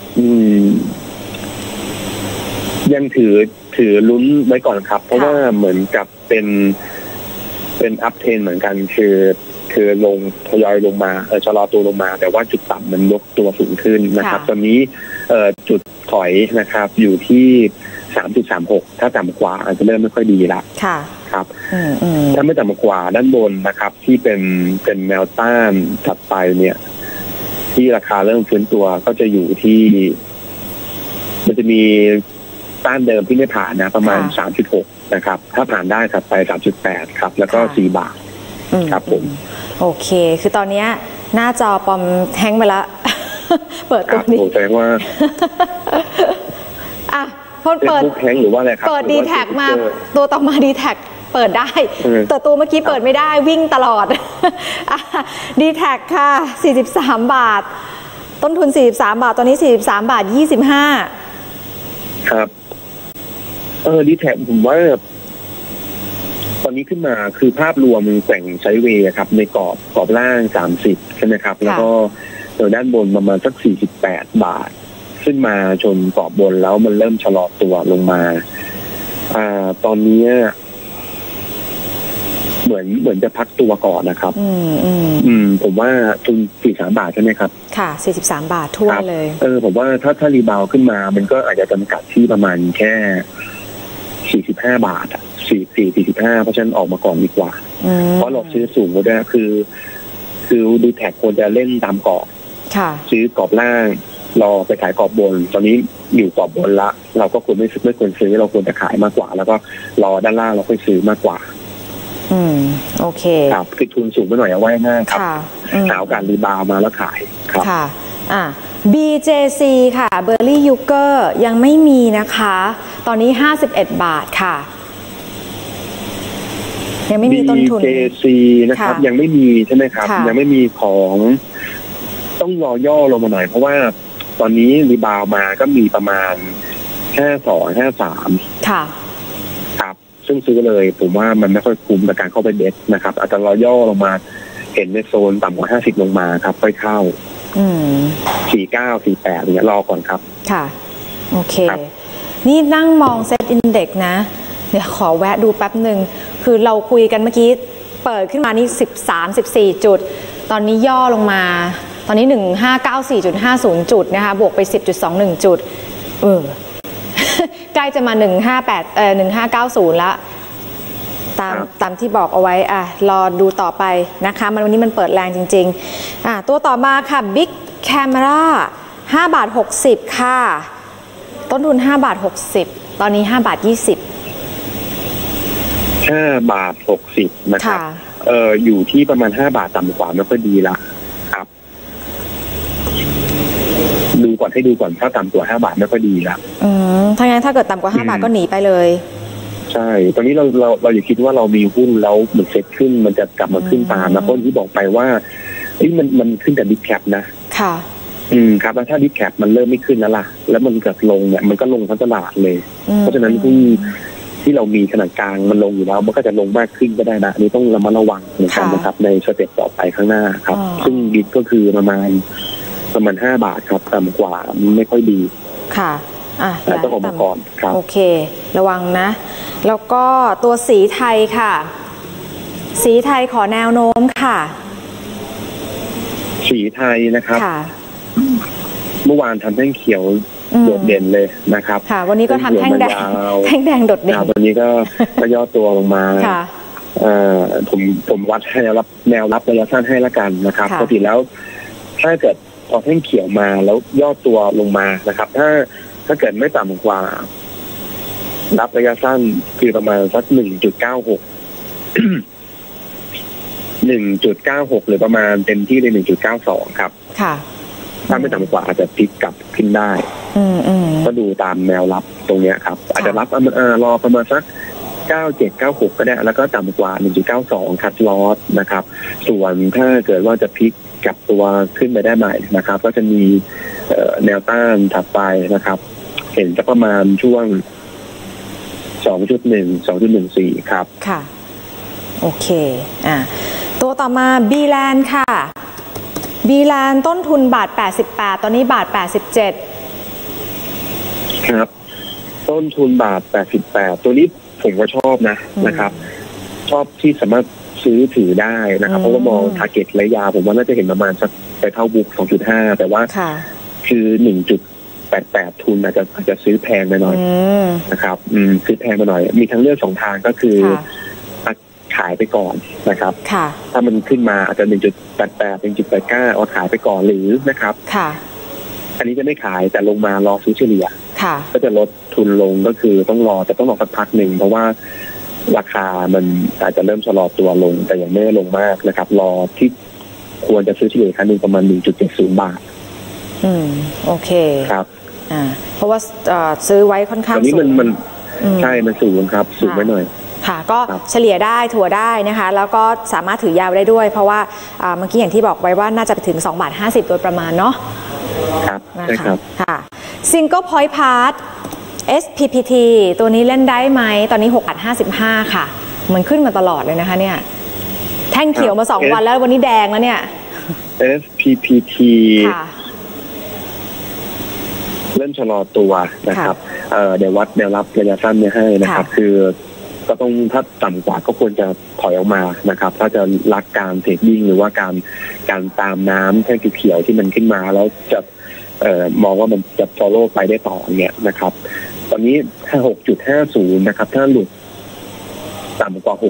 ยังถือลุ้นไว้ก่อนครับเพราะว่าเหมือนกับเป็นอัพเทรนเหมือนกันคือลงทยอยลงมาชะลอตัวลงมาแต่ว่าจุดต่ำมันยกตัวสูงขึ้นนะครับตอนนี้จุดถอยนะครับอยู่ที่ 3.36 ถ้าต่ำกว่าอาจจะเริ่มไม่ค่อยดีละครับถ้าไม่ต่ำกว่าด้านบนนะครับที่เป็นแนวต้านถัดไปเนี่ยที่ราคาเริ่มฟื้นตัวก็จะอยู่ที่มันจะมีต้านเดิมที่ไม่ผ่านนะประมาณ 3.6 นะครับถ้าผ่านได้ถัดไป 3.8 ครับแล้วก็4 บาทครับผมโอเคคือตอนนี้หน้าจอปอมแฮงไปแล้วเปิดตัวนี้แสดงว่าพอเปิดแฮงหรือว่าอะไรครับเปิดดีแท็กมาตัวต่อมาดีแท็กเปิดได้แต่ตัวเมื่อกี้เปิดไม่ได้วิ่งตลอดดีแท็กค่ะ43 บาทต้นทุน43 บาทตอนนี้43 บาท 25 ครับดีแท็กผมว่าตอนนี้ขึ้นมาคือภาพรวมแกว่งไซด์เวย์ครับในกรอบล่าง30ใช่ไหมครับแล้วก็ด้านบนประมาณสัก48 บาทขึ้นมาชนกรอบบนแล้วมันเริ่มชะลอตัวลงมาตอนนี้เหมือนจะพักตัวก่อนนะครับผมว่าทุน43 บาทใช่ไหมครับค่ะ43 บาททั่วเลยผมว่าถ้ารีบาวขึ้นมามันก็อาจจะจำกัดที่ประมาณแค่45 บาท44-45เพราะฉะนั้นออกมาก่อนดีกว่าเพราะเราซื้อสูงก็ได้คือดีแท็กควรจะเล่นตามกรอบซื้อกรอบล่างรอไปขายกรอบบนตอนนี้อยู่กรอบบนละเราก็ควรไม่ควรซื้อเราควรจะขายมากกว่าแล้วก็รอด้านล่างเราค่อยซื้อมากกว่าโอเคครับคือทุนสูงไปหน่อยเอาไว้ง่ายครับหาโอกาสรีบาวมาแล้วขายครับค่ะBJC ค่ะเบอร์รี่ยูเกอร์ยังไม่มีนะคะตอนนี้51 บาทค่ะยังไม่มีต้นทุน BJC นะครับยังไม่มีใช่ไหมครับยังไม่มีของต้องรอย่อลงมาหน่อยเพราะว่าตอนนี้รีบาวมาก็มีประมาณ52-53 ค่ะครับซึ่งซื้อเลยผมว่ามันไม่ค่อยคุ้มกับการเข้าไปเบสนะครับอาจจะรอย่อลงมาเห็นในโซนต่ำกว่า50ลงมาครับค่อยเข้า49-48เนี่ยรอก่อนครับค่ะโอเคนี่นั่งมองเซ็ตอินเด็กซ์นะเดี๋ยวขอแวะดูแป๊บหนึ่งคือเราคุยกันเมื่อกี้เปิดขึ้นมานี่13-14 จุดตอนนี้ย่อลงมาตอนนี้ 1594.50 จุดนะคะบวกไป 10.21 จุดใกล้จะมา1590แล้วตามที่บอกเอาไว้รอดูต่อไปนะคะวันนี้มันเปิดแรงจริงๆตัวต่อมาค่ะ Big Camera 5 บาท 60ค่ะต้นทุน5 บาท 60ตอนนี้5 บาท 20 5 บาท 60นะครับอยู่ที่ประมาณ5 บาทต่ำกว่าไม่ค่อยดีละครับดูก่อนให้ดูก่อนถ้าต่ำกว่า5 บาทไม่ค่อยดีละถ้างั้นถ้าเกิดต่ำกว่า5 บาทก็หนีไปเลยใช่ตอนนี้เราอย่าคิดว่าเรามีหุ้นแล้วมันเซ็ตขึ้นมันจะกลับมาขึ้นตามนะเพราะที่บอกไปว่ามันขึ้นกับบิ๊กแคปนะค่ะครับแล้วถ้าบิ๊กแคปมันเริ่มไม่ขึ้นแล้วล่ะแล้วมันเกิดลงเนี่ยมันก็ลงทั้งตลาดเลยเพราะฉะนั้นหุ้นที่เรามีขนาดกลางมันลงอยู่แล้วมันก็จะลงมากขึ้นก็ได้นะนี่ต้องระมัดระวังเหมือนกันนะครับในสเต็ปต่อไปข้างหน้าครับซึ่งบิ๊กก็คือประมาณ5 บาทครับต่ำกว่าไม่ค่อยดีค่ะแต่ต้องออกมาก่อนครับโอเคระวังนะแล้วก็ตัวสีไทยค่ะสีไทยขอแนวโน้มค่ะสีไทยนะครับเมื่อวานทำแท่งเขียวโดดเด่นเลยนะครับค่ะวันนี้ก็ทำแท่งแดงโดดเด่นวันนี้ก็ย่อตัวลงมาผมวัดให้แนวรับระยะสั้นให้ละกันนะครับปกติแล้วถ้าเกิดพอแท่งเขียวมาแล้วย่อตัวลงมานะครับถ้าเกิดไม่ต่ำกว่ารับระยะสั้นคือประมาณสัก1.96 1.96 หรือประมาณเต็มที่เลย1.92 ครับค่ะถ้าไม่ต่ำกว่าอาจจะพลิกกลับขึ้นได้ก็ดูตามแนวรับตรงนี้ครับอาจจะรับรอประมาณสัก9796ก็ได้แล้วก็ต่ำกว่า 1.92 คัดลอสนะครับส่วนถ้าเกิดว่าจะพลิกกลับตัวขึ้นไปได้ใหม่นะครับก็จะมีแนวต้านถัดไปนะครับเห็นจะประมาณช่วง 2.1 2.14 ครับค่ะโอเคตัวต่อมาบีแลนด์ค่ะบีแลนด์ต้นทุนบาท88ตอนนี้บาท87 ครับต้นทุนบาท88ตัวนี้ผมก็ชอบนะครับชอบที่สามารถซื้อถือได้นะครับเพราะว่ามองทาร์เก็ตระยะผมว่าน่าจะเห็นประมาณสักไปเท่าบุก 2.5 แต่ว่าคือ 1.88 ทุนอาจจะซื้อแพงไปหน่อยนะครับซื้อแพงไปหน่อยมีทั้งเลือก2ทางก็คือขายไปก่อนนะครับถ้ามันขึ้นมาอาจจะ 1.88 1.89 เอาขายไปก่อนหรือนะครับอันนี้จะไม่ขายแต่ลงมารอซื้อเฉลี่ยก็จะลดทุนลงก็คือต้องรอสักพักหนึ่งเพราะว่าราคามันอาจจะเริ่มชะลอตัวลงแต่ยังไม่ลงมากนะครับรอที่ควรจะซื้อเฉลี่ยครั้งนึงประมาณ 1.70 บาทโอเคครับเพราะว่าซื้อไว้ค่อนข้างสูงตอนนี้มันใช่มันสูงครับสูงไว้หน่อยค่ะก็เฉลี่ยได้ถั่วได้นะคะแล้วก็สามารถถือยาวได้ด้วยเพราะว่าเมื่อกี้อย่างที่บอกไว้ว่าน่าจะไปถึง2.50 โดยประมาณเนาะครับใช่ครับค่ะ Single Point Part SPPT ตัวนี้เล่นได้ไหมตอนนี้6.55 ค่ะมันขึ้นมาตลอดเลยนะคะเนี่ยแท่งเขียวมา2 วันแล้ววันนี้แดงแล้วเนี่ย SPPT เริ่มชะลอตัวนะครับเดี๋ยววัดแนวรับระยะสั้นเนี่ยให้นะครับคือก็ต้องถ้าต่ำกว่าก็ควรจะถอยออกมานะครับถ้าจะรักการเทรดดิ้งหรือว่าการตามน้ำแท่งเขียวที่มันขึ้นมาแล้วจะมองว่ามันจะ follow ไปได้ต่อเนี่ยนะครับตอนนี้ถ้า 6.50 นะครับถ้าหลุดต่ำกว่า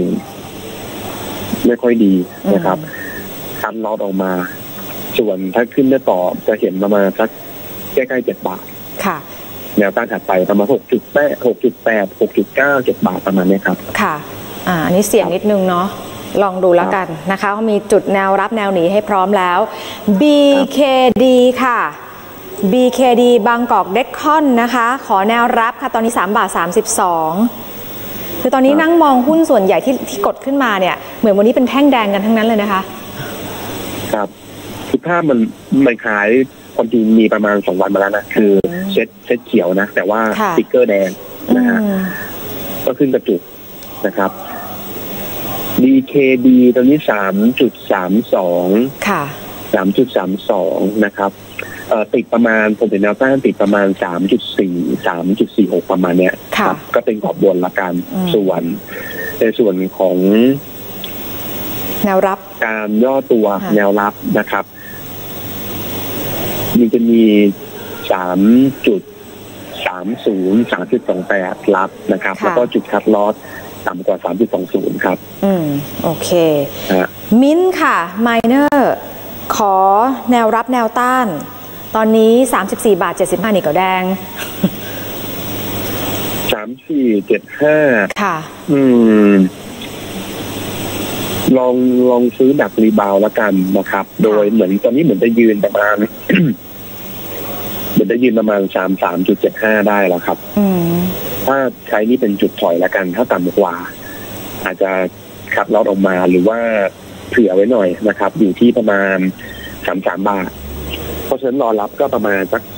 6.1 ไม่ค่อยดีนะครับคัดลอสออกมาส่วนถ้าขึ้นได้ต่อจะเห็นประมาณสักใกล้ๆ7 บาทค่ะแนวต้านถัดไปประมาณ6.8 6.9 7 บาทประมาณนี้ครับค่ะอันนี้เสี่ยงนิดนึงเนาะลองดูแล้วกันนะคะเขามีจุดแนวรับแนวหนีให้พร้อมแล้ว BKD ค่ะ BKD บางกอกเด็กคอนนะคะขอแนวรับค่ะตอนนี้3.32 คือตอนนี้นั่งมองหุ้นส่วนใหญ่ที่กดขึ้นมาเนี่ยเหมือนวันนี้เป็นแท่งแดงกันทั้งนั้นเลยนะคะครับคือภาพมันขายความจริงมีประมาณ2 วันมาแล้วนะคือเซ็ตเขียวนะแต่ว่าสติ๊กเกอร์แดงนะฮะก็ขึ้นกระจุกนะครับ BKD ตอนนี้ 3.32 ค่ะ 3.32 นะครับติดประมาณผมเห็นแนวต้านติดประมาณ 3.4 3.46 ประมาณเนี้ยครับก็เป็นกรอบบนละกันส่วนในส่วนของแนวรับการย่อตัวแนวรับนะครับมันจะมี 3.30 3.28 รับนะครับแล้วก็จุดคัดลอสต่ำกว่า 3.20 ครับโอเคมิ้นค่ะไมเนอร์ขอแนวรับแนวต้านตอนนี้34.75นี่ก็แดง 34.75 ค่ะลองซื้อดักรีบาวแล้วกันนะครับโดยเหมือนตอนนี้เหมือนจะยืนประมาณ เหมือนจะยืนประมาณ 33.75 ได้แล้วครับถ้าใช้นี่เป็นจุดถอยแล้วกันถ้าต่ำกว่าอาจจะคัดลอสออกมาหรือว่าเผื่อไว้หน่อยนะครับอยู่ที่ประมาณ33 บาทเพราะฉะนั้นรอรับก็ประมาณสัก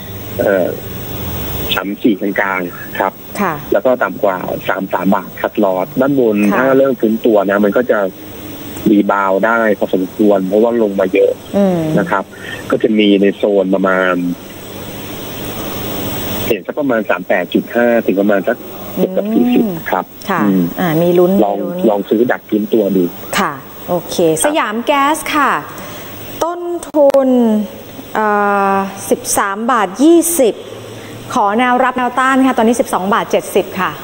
34 กลางๆครับแล้วก็ต่ำกว่า33 บาทคัดลอสด้านบนถ้าเริ่มฟื้นตัวนะมันก็จะรีบาวได้พอสมควรเพราะว่าลงมาเยอะนะครับก็จะมีในโซนประมาณเห็นสักประมาณ 38.5 ถึงประมาณสัก40ครับค่ะมีลุ้นลองซื้อดักพื้นตัวดูค่ะโอเคสยามแก๊สค่ะต้นทุน13.20 ขอแนวรับแนวต้านค่ะตอนนี้12.70 ค่ะ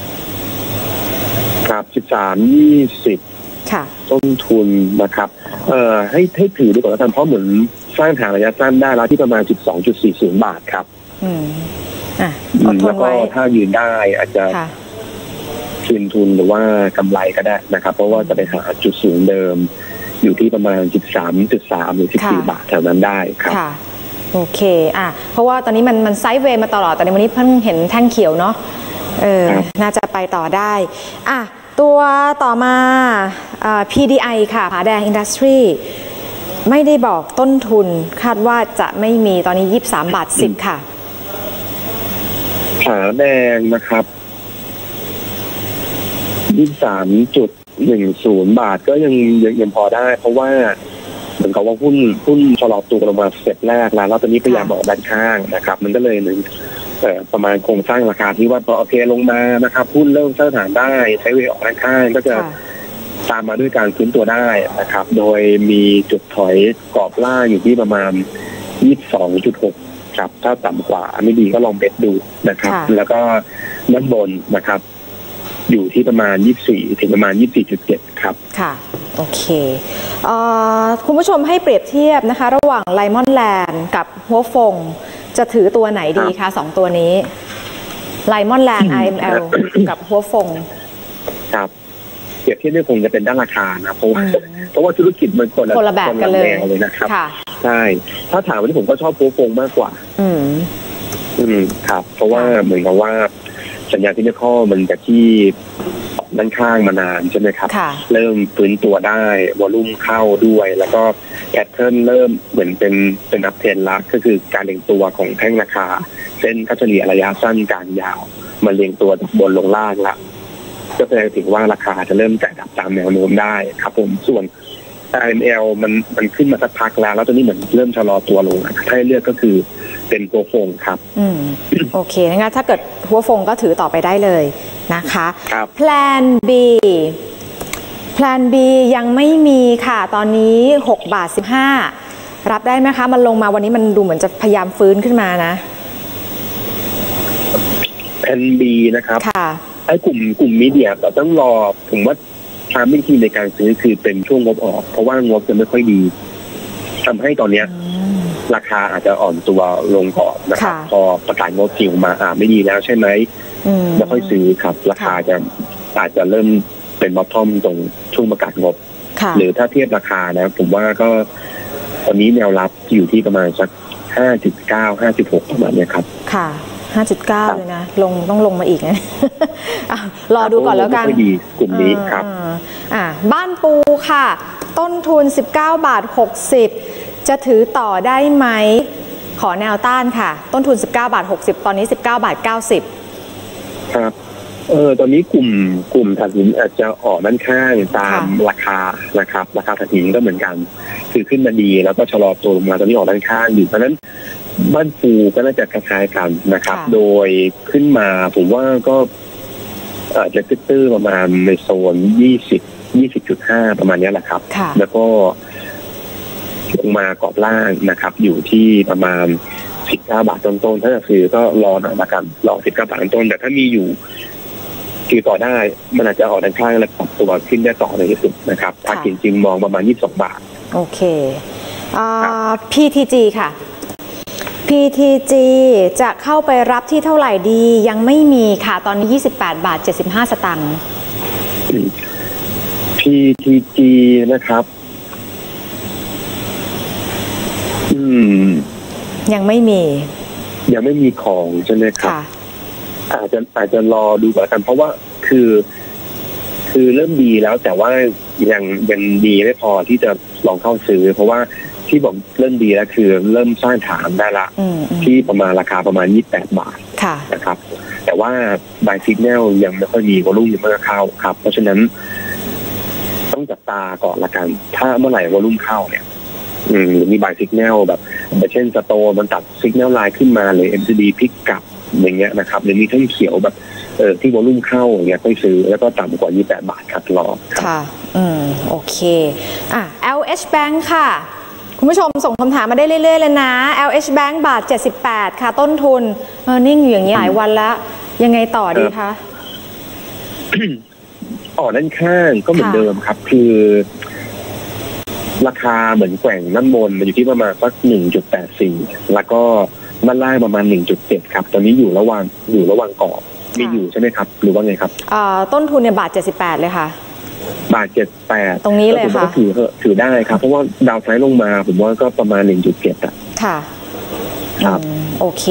ครับ13.20 ค่ะต้นทุนนะครับให้ถือดูก่อนแล้วกันเพราะเหมือนสร้างฐานระยะสั้นได้แล้วที่ประมาณ 12.40 บาทครับแล้วก็ถ้ายืนได้อาจจะคืนทุนหรือว่ากำไรก็ได้นะครับเพราะว่าจะไปหาจุดสูงเดิมอยู่ที่ประมาณ 13.3 หรือ 14 บาทแถวนั้นได้ครับโอเคเพราะว่าตอนนี้มันไซด์เวย์มาตลอดแต่ในวันนี้เพิ่งเห็นแท่งเขียวเนาะน่าจะไปต่อได้ตัวต่อมาPDI ค่ะผาแดงอินดัสทรีไม่ได้บอกต้นทุนคาดว่าจะไม่มีตอนนี้23.10 ค่ะผาแดงนะครับ23.10 บาทก็ยังพอได้เพราะว่าเหมือนกับว่าหุ้นชะลอตัวลงมาสเต็ปแรกแล้วตอนนี้พยายามออกด้านข้างนะครับมันก็เลยเหมือนประมาณโครงสร้างราคาที่ว่าพอโอเคลงมานะครับหุ้นเริ่มสร้างฐานได้ใช้เวลาออกด้านข้างก็จะตามมาด้วยการฟื้นตัวได้นะครับโดยมีจุดถอยกรอบล่างอยู่ที่ประมาณ 22.6 ครับถ้าต่ำกว่าไม่ดีก็ลองเบสดูนะครับแล้วก็ด้านบนนะครับอยู่ที่ประมาณ24ถึงประมาณ 24.7 ครับค่ะโอเคคุณผู้ชมให้เปรียบเทียบนะคะระหว่างไลมอนแลนด์กับหัวฟงจะถือตัวไหนดีคะ2ตัวนี้ไลมอนแลนด์ IML กับหัวฟงครับเปรียบเทียบด้วยคงจะเป็นด้านราคานะเพราะว่าธุรกิจมันคนละแบบกันเลยนะครับใช่ถ้าถามวันนี้ผมก็ชอบหัวฟงมากกว่าครับเพราะว่าเหมือนกับว่าสัญญาณที่ข้อมันจากที่ด้านข้างมานานใช่ไหมครับเริ่มฟื้นตัวได้วอลุ่มเข้าด้วยแล้วก็แพทเทิร์นเริ่มเหมือนเป็นอัพเทรนด์ลักก็คือการเรียงตัวของแท่งราคาเส้นค่าเฉลี่ยระยะสั้นกลางยาวมาเรียงตัวจากบนลงล่างละก็แสดงถึงว่าราคาจะเริ่มแตกตามแนวโน้มได้ครับผมส่วน IML มันขึ้นมาสักพักแล้วตอนนี้เหมือนเริ่มชะลอตัวลงถ้าให้เลือกก็คือเป็นหัวฟงครับโอเคงั้นถ้าเกิดหัวฟงก็ถือต่อไปได้เลยนะคะแพลน B ยังไม่มีค่ะตอนนี้6.15 รับได้ไหมคะมันลงมาวันนี้มันดูเหมือนจะพยายามฟื้นขึ้นมานะแพลน B นะครับไอ้กลุ่มมีเดียเราต้องรอผมว่าทางวิธีในการซื้อคือเป็นช่วงงบออกเพราะว่างบจะไม่ค่อยดีทำให้ตอนนี้ราคาอาจจะอ่อนตัวลงก่อนนะครับพอประกาศงบจริงมาไม่ดีแล้วใช่ไหมไม่ค่อยซื้อครับราคาอาจจะเริ่มเป็นบอททอมตรงช่วงประกาศงบหรือถ้าเทียบราคานะผมว่าก็ตอนนี้แนวรับอยู่ที่ประมาณสัก 5.9 5.6 ประมาณนี้ครับค่ะ 5.9 เลยนะต้องลงมาอีกนะรอดูก่อนแล้วกันกลุ่มนี้ครับบ้านปูค่ะต้นทุน 19.60 จะถือต่อได้ไหมขอแนวต้านค่ะต้นทุน 19.60 ตอนนี้ 19.90 ครับตอนนี้กลุ่มถ่านหินอาจจะออกด้านข้างตามราคานะครับราคาถ่านหินก็เหมือนกันคือขึ้นมาดีแล้วก็ชะลอตัวลงมาตอนนี้ออกด้านข้างอยู่เพราะนั้นบ้านปูก็น่าจะคล้ายๆกันนะครับโดยขึ้นมาผมว่าก็อาจจะตื้อประมาณในโซน20.5 ประมาณนี้แหละครับแล้วก็ลงมากรอบล่างนะครับอยู่ที่ประมาณ19 บาทต้นๆถ้าจะซื้อก็รอหน่อยละกันรอ19 บาทต้นแต่ถ้ามีอยู่คือต่อได้มันอาจจะออกด้านข้างและปรับตัวขึ้นได้ต่อในที่สุดนะครับถ้าจริงๆมองประมาณ22 บาทโอเคPTG ค่ะ PTG จะเข้าไปรับที่เท่าไหร่ดียังไม่มีค่ะตอนนี้28.75 สตางค์ PTG นะครับยังไม่มีของใช่ไหมครับอาจจะรอดูก่อนกันเพราะว่าคือเริ่มดีแล้วแต่ว่ายังดีไม่พอที่จะลองเข้าซื้อเพราะว่าที่ผมเริ่มดีแล้วคือเริ่มสร้างฐานได้ละที่ประมาณราคาประมาณ28 บาทนะครับแต่ว่า buy signal ยังไม่ค่อยมีวอลุ่มยังไม่เข้าครับเพราะฉะนั้นต้องจับตาก่อนละกันถ้าเมื่อไหร่วอลุ่มเข้าเนี่ยมี buy signal แบบเช่นสโตร์มันตัด signal line ขึ้นมาเลย MCD พลิกกลับอย่างเงี้ยนะครับหรือมีทั้งเขียวแบบที่วอลุ่มเข้าอย่างเงี้ยค่อยซื้อแล้วก็ต่ำกว่า28 บาทครับรอค่ะโอเคLH Bank ค่ะคุณผู้ชมส่งคำถามมาได้เรื่อยๆเลยนะ LH Bank บาท78ค่ะต้นทุนนิ่งอยู่อย่างนี้หลายวันแล้วยังไงต่อดีคะด้านข้างก็เหมือนเดิมครับคือราคาเหมือนแกว่งด้านบนมันอยู่ที่ประมาณสัก 1.84 แล้วก็ด้านล่างประมาณ 1.7 ครับตอนนี้อยู่ระหว่างกรอบมีอยู่ใช่ไหมครับหรือว่าไงครับต้นทุนเนี่ยบาท78เลยค่ะบาท78 ตรงนี้เลยค่ะถือได้ครับเพราะว่าดาวไซด์ลงมาผมว่าก็ประมาณ 1.7 อ่ะค่ะครับโอเค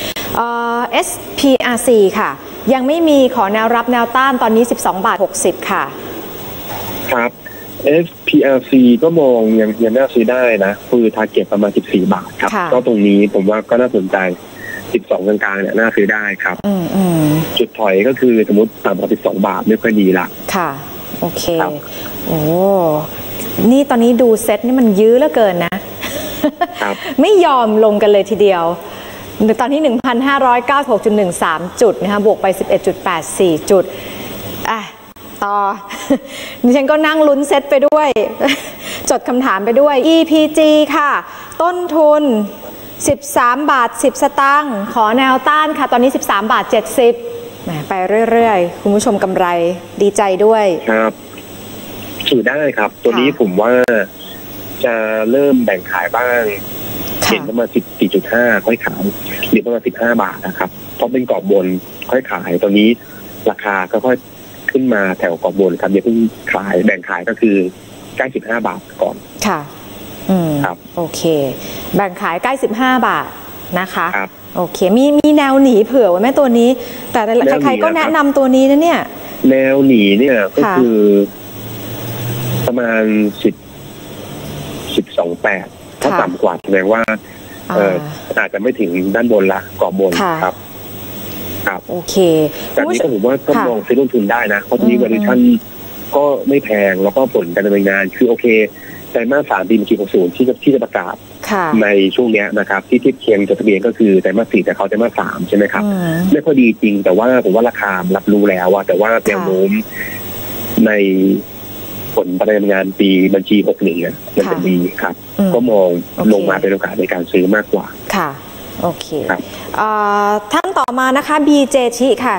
SPRC ค่ะยังไม่มีขอแนวรับแนวต้านตอนนี้ 12.60 ค่ะครับ SPRC ก็มองยังน่าซื้อได้นะคือทาร์เก็ตประมาณ14 บาทครับก็ตรงนี้ผมว่าก็น่าสนใจ12กลางๆเนี่ยน่าซื้อได้ครับจุดถอยก็คือสมมติต่ำกว่า12 บาทไม่ค่อยดีละค่ะโอเคโอ้นี่ตอนนี้ดูเซ็ตนี่มันยื้อเหลือเกินนะไม่ยอมลงกันเลยทีเดียวตอนที่ 1,596.13 จุดนะคะบวกไป 11.84 จุดต่อดิฉันก็นั่งลุ้นเซ็ตไปด้วยจดคำถามไปด้วย EPG ค่ะต้นทุน13 บาท 10 สตางค์ขอแนวต้านค่ะตอนนี้ 13 บาท 70ไปเรื่อยๆคุณผู้ชมกำไรดีใจด้วยครับถือได้ครับตัวนี้ผมว่าจะเริ่มแบ่งขายบ้างเห็นประมาณ 14.5 ค่อยขายหรือประมาณ15 บาทนะครับเพราะเป็นกรอบบนค่อยขายตอนนี้ราคาก็ค่อยขึ้นมาแถวกรอบบนครับอย่าเพิ่งขายแบ่งขายก็คือใกล้15 บาทก่อนค่ะครับโอเคแบ่งขายใกล้15 บาทนะคะโอเคมีแนวหนีเผื่อไว้ไหมตัวนี้แต่ใครๆก็แนะนำตัวนี้นะเนี่ยแนวหนีเนี่ยก็คือประมาณ12.8ถ้าต่ำกว่าแสดงว่าอาจจะไม่ถึงด้านบนละกรอบบนครับโอเคแต่นี้ผมว่าก็มองซื้อลงทุนได้นะเพราะนี้ valuation ก็ไม่แพงแล้วก็ผลการดำเนินงานคือโอเคไตรมาส 3 ปี60ที่จะประกาศในช่วงนี้นะครับที่เคียงจดทะเบียนก็คือไตรมาส 4แต่เขาไตรมาส 3ใช่ไหมครับไม่ค่อยดีจริงแต่ว่าผมว่าราคารับรู้แล้วแต่ว่าแนวโน้มในผลการดำเนินงานปีบัญชี61เนี่ยมันจะดีครับก็มองลงมาเป็นโอกาสในการซื้อมากกว่าค่ะโอเคท่านต่อมานะคะ BJCHI ค่ะ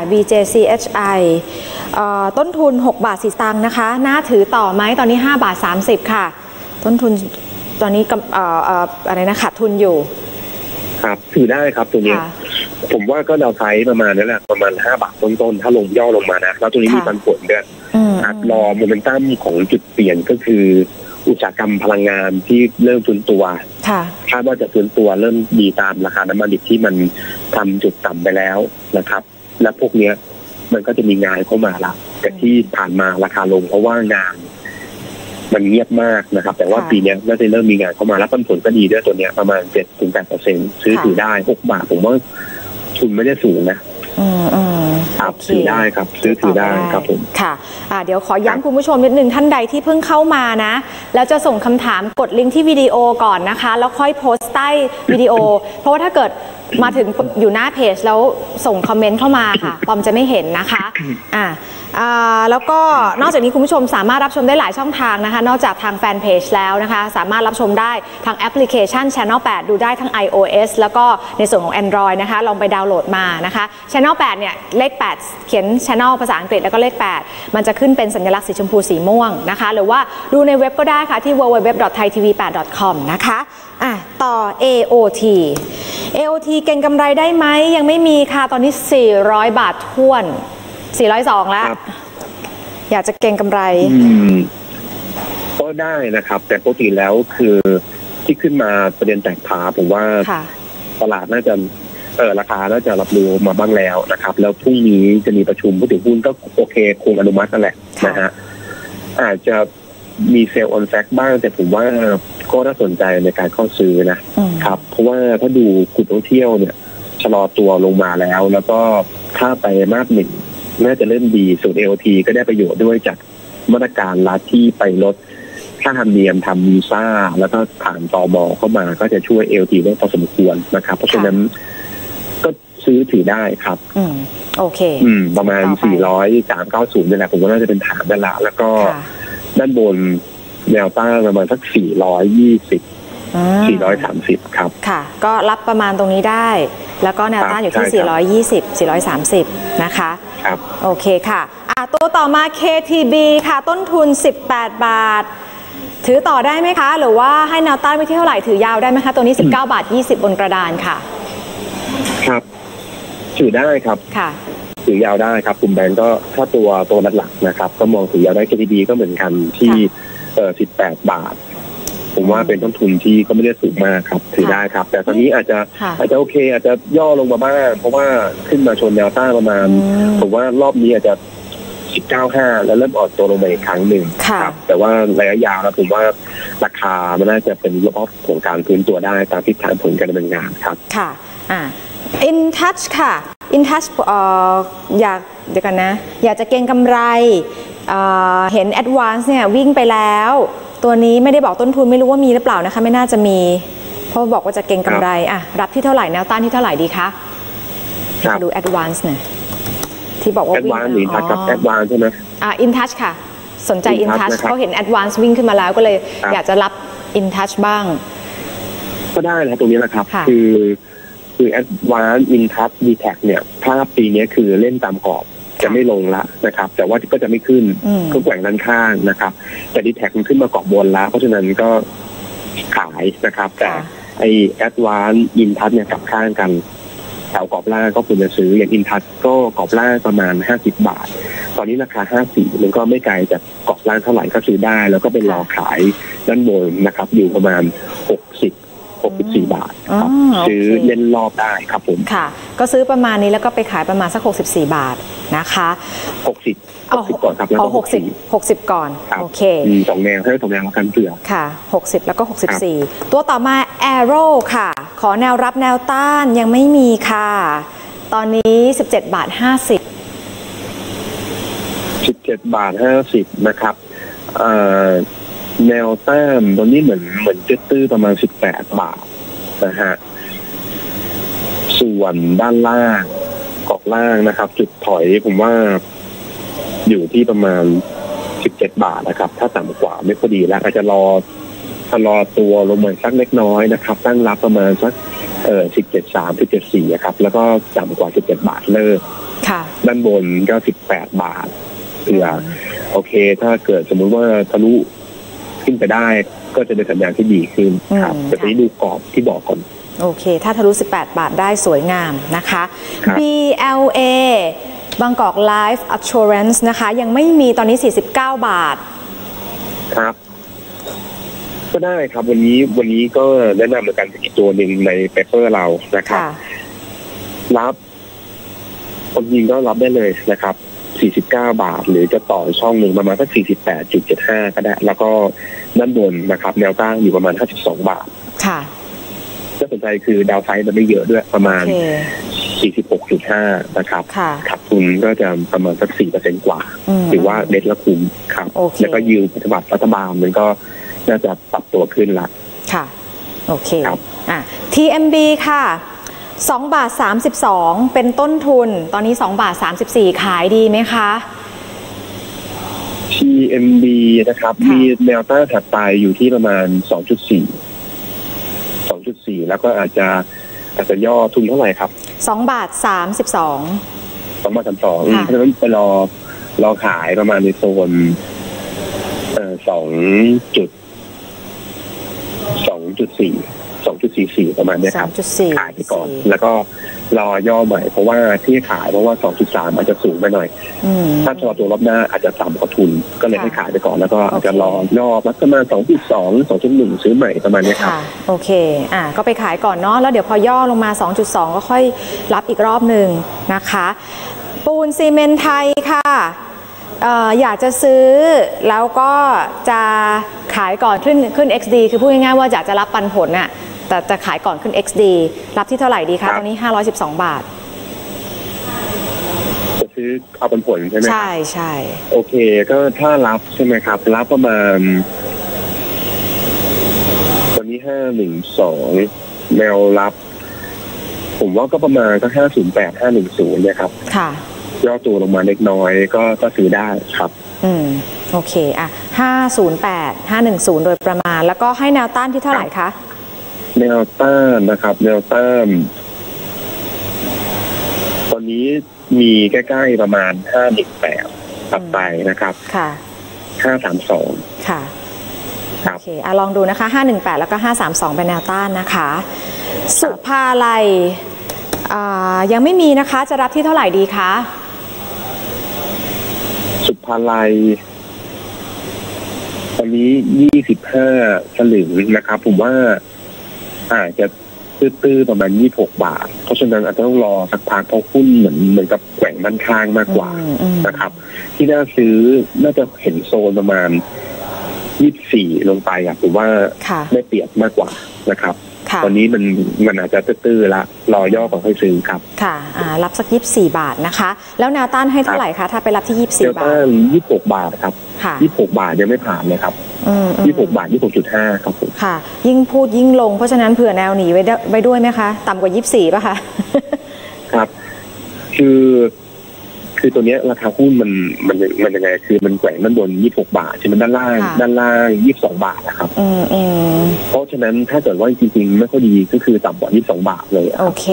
BJCHI ต้นทุน6 บาท 4 สตางค์นะคะน่าถือต่อไหมตอนนี้5 บาท 30ค่ะต้นทุนตอนนี้อะไรนะขาดทุนอยู่ครับถือได้ครับตัวนี้ผมว่าก็ดาวไซด์ประมาณนั้นแหละประมาณ5 บาทต้นๆถ้าลงย่อลงมานะแล้วตัวนี้มีปันผลด้วยรอโมเมนตัมของจุดเปลี่ยนก็คืออุตสาหกรรมพลังงานที่เริ่มฟื้นตัวคาดว่าจะฟื้นตัวเริ่มดีตามราคาน้ำมันดิบที่มันทำจุดต่ำไปแล้วนะครับและพวกนี้มันก็จะมีงานเข้ามาละแต่ที่ผ่านมาราคาลงเพราะว่างานมันเงียบมากนะครับแต่ว่าปีนี้น่าจะเริ่มมีงานเข้ามาแล้วปันผลก็ดีด้วยตัวนี้ประมาณ 7-8% ซื้อถือได้6 บาทผมว่าทุนไม่ได้สูงนะครับถือได้ครับซื้อถือได้ครับผมค่ะเดี๋ยวขอย้ำคุณผู้ชมนิดนึงท่านใดที่เพิ่งเข้ามานะแล้วจะส่งคำถามกดลิงก์ที่วิดีโอก่อนนะคะแล้วค่อยโพสต์ใต้วิดีโอเพราะว่าถ้าเกิดมาถึงอยู่หน้าเพจแล้วส่งคอมเมนต์เข้ามาค่ะปอมจะไม่เห็นนะคะแล้วก็นอกจากนี้คุณผู้ชมสามารถรับชมได้หลายช่องทางนะคะนอกจากทางแฟนเพจแล้วนะคะสามารถรับชมได้ทางแอปพลิเคชัน Channel 8 ดูได้ทั้ง iOS แล้วก็ในส่วนของ Android นะคะลองไปดาวน์โหลดมานะคะ Channel 8เนี่ยเลข8เขียน Channel ภาษาอังกฤษแล้วก็เลข8มันจะขึ้นเป็นสัญลักษณ์สีชมพูสีม่วงนะคะหรือว่าดูในเว็บก็ได้ค่ะที่ www.thaitv8.com นะคะต่อ AOT เก็งกำไรได้ไหมยังไม่มีค่ะตอนนี้400 บาทท้วน402แล้วอยากจะเก็งกำไรก็ได้นะครับแต่ปกติแล้วคือที่ขึ้นมาประเด็นแตกขาผมว่าตลาดน่าจะราคาน่าจะรับรู้มาบ้างแล้วนะครับแล้วพรุ่งนี้จะมีประชุมผู้ถือหุ้นก็โอเคคงอนุมัตินั่นแหละนะฮะอาจจะมีเซลล์ออนแฟกบ้างแต่ผมว่าก็น่าสนใจในการเข้าซื้อนะครับเพราะว่าถ้าดูกลุ่มท่องเที่ยวเนี่ยชะลอตัวลงมาแล้วก็ค่าไปมากหนึ่งน่าจะเริ่มดีส่วน AOT ก็ได้ประโยชน์ด้วยจากมาตรการรัฐที่ไปลดค่าธรรมเนียมทำวีซ่าแล้วก็ผ่านตม.เข้ามาก็จะช่วย AOT ได้พอสมควรนะครับเพราะฉะนั้นก็ซื้อถือได้ครับโอเคประมาณ400-390นี่แหละผมว่าน่าจะเป็นฐานนั่นแหละแล้วก็ด้านบนแนวต้านประมาณสัก420 430ครับค่ะก็รับประมาณตรงนี้ได้แล้วก็แนวต้านอยู่ที่420 430นะคะครับโอเคค่ะตัวต่อมา KTB ค่ะต้นทุน18 บาทถือต่อได้ไหมคะหรือว่าให้แนวต้านไว้ที่เท่าไหร่ถือยาวได้ไหมคะตัวนี้19 บาท 20บนกระดานค่ะครับถือได้ครับค่ะถือยาวได้ครับกลุ่มแบงก์ก็ถ้าตัวหลักๆนะครับก็มองถือยาวได้ KTB ก็เหมือนกันที่18 บาทผมว่าเป็นต้นทุนที่ก็ไม่ได้สูงมากครับถือได้ครับแต่ตอนนี้อาจจะโอเคอาจจะย่อลงมาบ้างเพราะว่าขึ้นมาชนแนวต้านประมาณผมว่ารอบนี้อาจจะ19.5แล้วเริ่มอ่อนตัวลงมาอีกครั้งหนึ่งครับแต่ว่าระยะยาวแล้วผมว่าราคามันน่าจะเป็นรอบของการฟื้นตัวได้ตามทิศทางผลการดำเนินงานครับค่ะInTouch ค่ะ InTouch อยากเดี๋ยวกันนะอยากจะเก็งกำไรเห็น Advance เนี่ยวิ่งไปแล้วตัวนี้ไม่ได้บอกต้นทุนไม่รู้ว่ามีหรือเปล่านะคะไม่น่าจะมีเพราะบอกว่าจะเก็งกำไรรับที่เท่าไหร่แนวต้านที่เท่าไหร่ดีคะดู Advance หน่อยที่บอกว่าวิ่ง InTouch ครับ Advance ใช่ไหม InTouch ค่ะสนใจ InTouch เขาเห็น Advance วิ่งขึ้นมาแล้วก็เลยอยากจะรับ InTouch บ้างก็ได้นะตรงนี้แหละครับคือ Advance InTouch DTAC เนี่ยถ้าปีนี้คือเล่นตามกรอบจะไม่ลงละนะครับแต่ว่าก็จะไม่ขึ้นก็แกว่งด้านข้างนะครับแต่DTACมันขึ้นมาเกาะบนแล้วเพราะฉะนั้นก็ขายนะครับแต่ไอ้ Advance InTouch เนี่ยกลับข้างกันแถวกรอบล่างก็ควรจะซื้ออย่าง InTouch ก็กรอบล่างประมาณ50 บาทตอนนี้ราคา54มันก็ไม่ไกลจากกรอบล่างเท่าไหร่ก็ซื้อได้แล้วก็เป็นรอขายด้านบนนะครับอยู่ประมาณ64 บาทครับซื้อเล่นรอบได้ครับผมค่ะก็ซื้อประมาณนี้แล้วก็ไปขายประมาณสัก64 บาทนะคะ 60ก่อนครับแล้วก็ 60ก่อนโอเค 2แนวให้2แนวแล้วกันเผื่อค่ะ60แล้วก็64ตัวต่อมา Arrow ค่ะขอแนวรับแนวต้านยังไม่มีค่ะตอนนี้17 บาท 17 บาท 50นะครับแนวต้านตอนนี้เหมือนจะตื้อประมาณ18 บาทนะฮะส่วนด้านล่างกรอบล่างนะครับจุดถอยผมว่าอยู่ที่ประมาณ17 บาทนะครับถ้าต่ำกว่าไม่พอดีแล้วอาจจะรอตัวลงมาสักเล็กน้อยนะครับตั้งรับประมาณสัก17.3 17.4ครับแล้วก็ต่ำกว่า17 บาทเลิกด้านบนก็18 บาทเผื่อโอเคถ้าเกิดสมมุติว่าทะลุขึ้นไปได้ก็จะเป็นสัญญาณที่ดีขึ้นครับแต่ทีนี้ดูกรอบที่บอกก่อนโอเคถ้าทะลุ18 บาทได้สวยงามนะคะ BLA บางกอก Life Assurance นะคะยังไม่มีตอนนี้49 บาทครับก็ได้ครับวันนี้ก็แนะนำเหมือนกันอีกตัวหนึ่งในเปเปอร์เรานะครับรับคนยิงก็รับได้เลยนะครับ49 บาทหรือจะต่อช่องหนึ่งประมาณสัก 48.75 ก็ได้แล้วก็ด้านบนนะครับแนวต้านอยู่ประมาณ52 บาทค่ะน่าสนใจคือดาวไซด์มันไม่เยอะด้วยประมาณ 46.5 นะครับขาดทุนก็จะประมาณสัก 4% กว่าหรือว่าเด็ดละคุ้มครับแล้วก็ยิวพันธบัตรรัฐบาลมันก็น่าจะปรับตัวขึ้นละค่ะโอเคTMB ค่ะ2 บาท 32เป็นต้นทุนตอนนี้2 บาท 34ขายดีไหมคะ TMB นะครับมีแนวต้านถัดไปอยู่ที่ประมาณ 2.4 แล้วก็อาจจะย่อทุนเท่าไหร่ครับ 2 บาท 32 2 บาท 32เพราะฉะนั้นไปรอขายประมาณในโซน2.44 ประมาณนี้ครับขายไปก่อนแล้วก็รอย่อใหม่เพราะว่าที่ขายเพราะว่า 2.3 อาจจะสูงไปหน่อยถ้าตัวรอบหน้าอาจจะต่ำกว่าทุนก็เลยให้ขายไปก่อนแล้วก็อาจจะรอย่อประมาณ 2.2 2.1 ซื้อใหม่ประมาณนี้ครับโอเคก็ไปขายก่อนเนาะแล้วเดี๋ยวพอย่อลงมา 2.2 ก็ค่อยรับอีกรอบหนึ่งนะคะปูนซีเมนต์ไทยค่ะอยากจะซื้อแล้วก็จะขายก่อนขึ้น XD คือพูดง่ายๆว่าอยากจะรับปันผลน่ะแต่จะขายก่อนขึ้น XD รับที่เท่าไหร่ดีคะตอนนี้512 บาทจะซื้อเอาปันผลใช่ไหมใช่ใช่โอเคก็ถ้ารับใช่ไหมครับรับประมาณตอนนี้512แนวรับผมว่าก็ประมาณก็508 510เนี่ยครับค่ะย่อตัวลงมาเล็กน้อยก็ซื้อได้ครับโอเค508 510โดยประมาณแล้วก็ให้แนวต้านที่เท่าไหร่คะแนวต้านนะครับแนวต้านตอนนี้มีใกล้ๆประมาณ518ตัดไปนะครับค่ะ 532 ค่ะโอเคลองดูนะคะ518แล้วก็532เป็นแนวต้านนะคะสุภาลัยยังไม่มีนะคะจะรับที่เท่าไหร่ดีคะสุภาลัยตอนนี้25สลึงนะครับผมว่าอาจจะตื้อๆประมาณ26 บาทเพราะฉะนั้นอาจจะต้องรอสักพักเพราะหุ้นเหมือนกับแกว่งด้านข้างมากกว่านะครับที่น่าซื้อน่าจะเห็นโซนประมาณ24ลงไปผมว่าได้เปรียบมากกว่านะครับตอนนี้มันอาจจะตื้อๆละรอย่อก่อนค่อยซื้อครับค่ะรับสัก24 บาทนะคะแล้วแนวต้านให้เท่าไหร่คะถ้าไปรับที่24 บาท 26 บาทครับ26 บาทยังไม่ผ่านเลยครับ26 บาท 26.5 ครับผมค่ะยิ่งพูดยิ่งลงเพราะฉะนั้นเผื่อแนวหนีไว้ด้วยไหมคะต่ำกว่า24ป่ะคะครับคือตัวนี้ราคาหุ้นมันยังไงคือมันแกว่งด้านบน26 บาทใช่ไหมด้านล่าง22 บาทนะครับเพราะฉะนั้นถ้าเกิดว่าจริงๆไม่ค่อยดีก็คือต่ำกว่า22 บาทเลยโอเค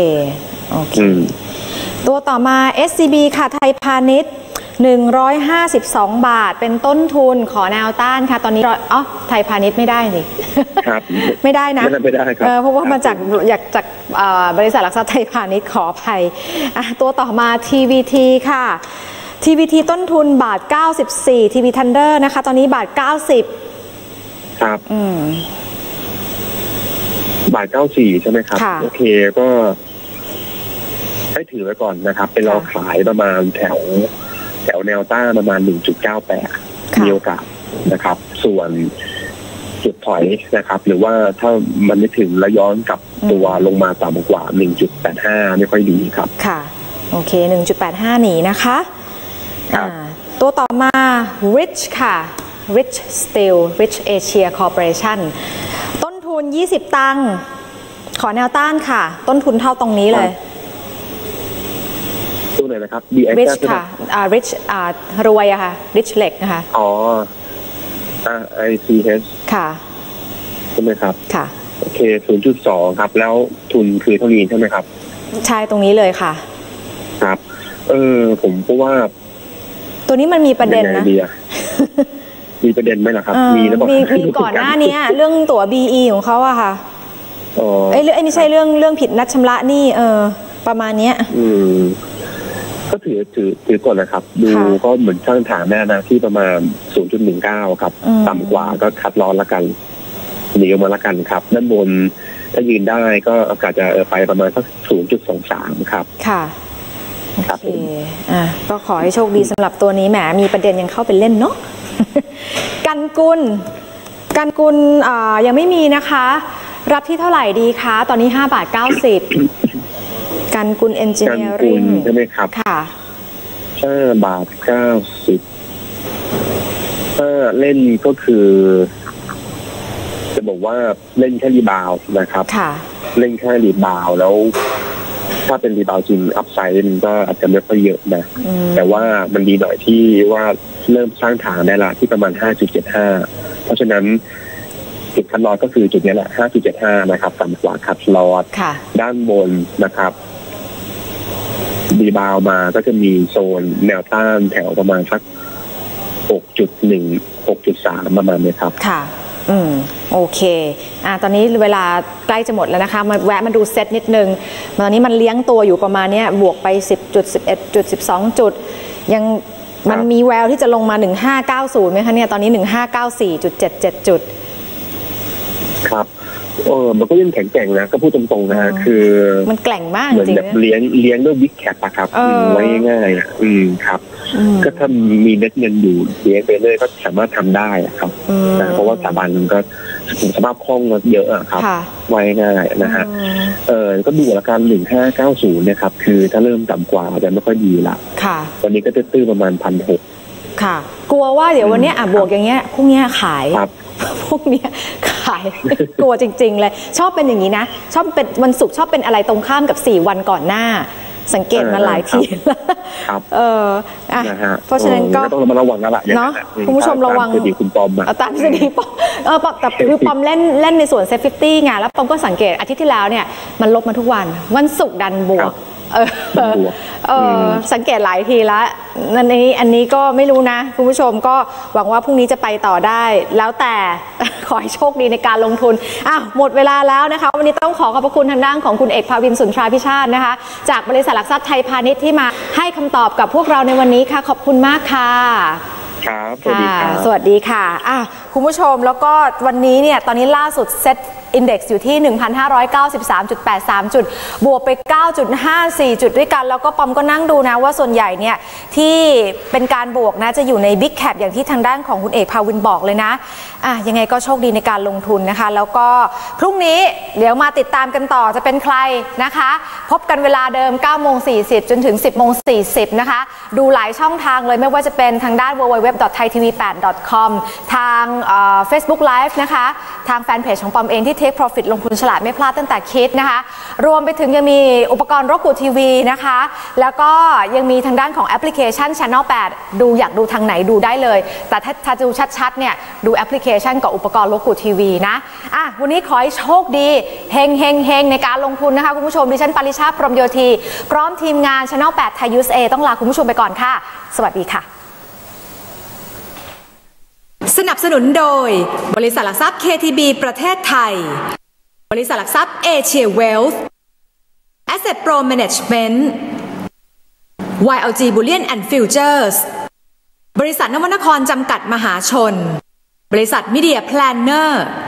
ตัวต่อมา SCB ค่ะไทยพาณิชย์152 บาทเป็นต้นทุนขอแนวต้านค่ะตอนนี้ไทยพาณิชย์ไม่ได้สิครับไม่ได้นะไม่ได้ครับเพราะว่ามาจากบริษัทหลักทรัพย์ไทยพาณิชย์ขออภัยตัวต่อมา TVT ค่ะ TVT ต้นทุนบาท94 TV Thunder นะคะตอนนี้บาท90 ครับบาท94ใช่ไหมครับโอเคก็ให้ถือไว้ก่อนนะครับเป็นเราขายประมาณแถวแนวต้านประมาณ 1.98 มีโอกาสนะครับส่วนจุดถอยนะครับหรือว่าถ้ามันไม่ถึงแล้วย้อนกลับตัวลงมาต่ำกว่า 1.85 ไม่ค่อยดีครับค่ะโอเค 1.85 หนีนะคะตัวต่อมา Rich ค่ะ Rich Steel Rich Asia Corporation ต้นทุน20 ตังค์ขอแนวต้านค่ะต้นทุนเท่าตรงนี้เลยตัวไหนนะครับ Rich ค่ะRich รวยอะค่ะ Rich เหล็กนะคะ ICH ค่ะใช่ไหมครับค่ะโอเค 0.2 ครับแล้วทุนคือเท่านี้ใช่ไหมครับใช่ตรงนี้เลยค่ะครับผมก็ว่าตัวนี้มันมีประเด็นนะมีประเด็นไหมล่ะครับมีแล้วมีก่อนหน้านี้เรื่องตั๋ว BE ของเขาอะค่ะนี่ใช่เรื่องผิดนัดชำระหนี้ประมาณนี้ก็ถือก่อนนะครับดูก็เหมือนช่างฐานแน่นะที่ประมาณ 0.19 ครับต่ำกว่าก็คัดลอสละกันหนีออกมาละกันครับด้านบนถ้ายืนได้ก็อากาศจะไปประมาณสัก 0.23 ครับค่ะโอเคก็ขอให้โชคดีสำหรับตัวนี้แหมมีประเด็นยังเข้าไปเล่นเนาะกันกุลยังไม่มีนะคะรับที่เท่าไหร่ดีคะตอนนี้5.90 บาทกันกุลเอนจิเนียริ่งใช่ไหมครับค่ะ 5.90 บาทถ้าเล่นก็คือจะบอกว่าเล่นแค่รีบาวนะครับเล่นแค่รีบาวแล้วถ้าเป็นรีบาวจริงอัพไซด์มันก็อาจจะไม่ค่อยเยอะนะแต่ว่ามันดีหน่อยที่ว่าเริ่มสร้างฐานได้ละที่ประมาณ 5.75 เพราะฉะนั้นจุดคัดลอสก็คือจุดนี้แหละ 5.75 นะครับต่ำกว่าคัดลอสด้านบนนะครับรีบาวมาก็จะมีโซนแนวต้านแถวประมาณสัก 6.1 6.3 ประมาณนี้ครับค่ะโอเคตอนนี้เวลาใกล้จะหมดแล้วนะคะมาแวะมาดูเซตนิดนึงตอนนี้มันเลี้ยงตัวอยู่ประมาณนี้บวกไป10 จุด 11 จุด 12 จุดยังมันมีแววที่จะลงมา1590ไหมคะเนี่ยตอนนี้1594.77 จุดครับมันก็ยังแข็งแกร่งนะก็พูดตรงๆนะคือมันแกร่งมากจริงๆเหมือนแบบเลี้ยงด้วยบิ๊กแคปอะครับไว้ง่ายๆครับก็ถ้ามีเน็ตเงินอยู่เลี้ยงไปเลยก็สามารถทำได้ครับเพราะว่าสถาบันก็สภาพคล่องเยอะครับไว้ง่ายนะฮะก็ดูอาการ1590เนี่ยครับคือถ้าเริ่มต่ำกว่าจะไม่ค่อยดีละวันนี้ก็ตื้อประมาณ 1,600 ค่ะกลัวว่าเดี๋ยววันนี้บวกอย่างเงี้ยพรุ่งนี้ขายพวกนี้ขายกลัวจริงๆเลยชอบเป็นอย่างนี้นะชอบเป็นวันศุกร์ชอบเป็นอะไรตรงข้ามกับ4 วันก่อนหน้าสังเกตมาหลายทีแล้วเพราะฉะนั้นก็ต้องระวังแล้วล่ะเนาะคุณผู้ชมระวังตามทฤษฎีคุณปอมตามทฤษฎีปอมแต่คือปอมเล่นในส่วนเซฟ50ไงแล้วปอมก็สังเกตอาทิตย์ที่แล้วเนี่ยมันลบมาทุกวันศุกร์ดันบวกสังเกตหลายทีแล้วอันนี้ก็ไม่รู้นะคุณผู้ชมก็หวังว่าพรุ่งนี้จะไปต่อได้แล้วแต่ขอให้โชคดีในการลงทุนหมดเวลาแล้วนะคะวันนี้ต้องขอบพระคุณทางด้านของคุณเอกภาวินสุนทราพิชาตินะคะจากบริษัทหลักทรัพย์ไทยพาณิชย์ที่มาให้คำตอบกับพวกเราในวันนี้ค่ะขอบคุณมากค่ะครับสวัสดีค่ะสวัสดีค่ะคุณผู้ชมแล้วก็วันนี้เนี่ยตอนนี้ล่าสุดเซ็ตอินเด็กซ์อยู่ที่ 1,593.83 จุดบวกไป 9.54 จุดด้วยกันแล้วก็ปอมก็นั่งดูนะว่าส่วนใหญ่เนี่ยที่เป็นการบวกนะจะอยู่ในบิ๊กแคปอย่างที่ทางด้านของคุณเอกภาวินบอกเลยนะยังไงก็โชคดีในการลงทุนนะคะแล้วก็พรุ่งนี้เดี๋ยวมาติดตามกันต่อจะเป็นใครนะคะพบกันเวลาเดิม 9:40 จนถึง 10:40 นะคะดูหลายช่องทางเลยไม่ว่าจะเป็นทางด้าน www.thaitv8.com ทางFacebook Live นะคะทางแฟนเพจของปอมเองที่ Take Profit ลงทุนฉลาดไม่พลาดตั้งแต่คิดนะคะรวมไปถึงยังมีอุปกรณ์Roku TVนะคะแล้วก็ยังมีทางด้านของแอปพลิเคชัน Channel 8ดูอยากดูทางไหนดูได้เลยแต่ถ้าดูชัดๆเนี่ยดูแอปพลิเคชันกับอุปกรณ์Roku TVนะวันนี้ขอให้โชคดีเฮงในการลงทุนนะคะคุณผู้ชมดิฉันปริชาพรหมโยธีพร้อมทีมงาน Channel 8 Thai USA ต้องลาคุณผู้ชมไปก่อนค่ะสวัสดีค่ะสนับสนุนโดยบริษัทหลักทรัพย์ KTB ประเทศไทยบริษัทหลักทรัพย์เอเชียเวลส์ Asset Pro Management YLG Bullion and Futures บริษัทนวนครจำกัดมหาชนบริษัท Media Planner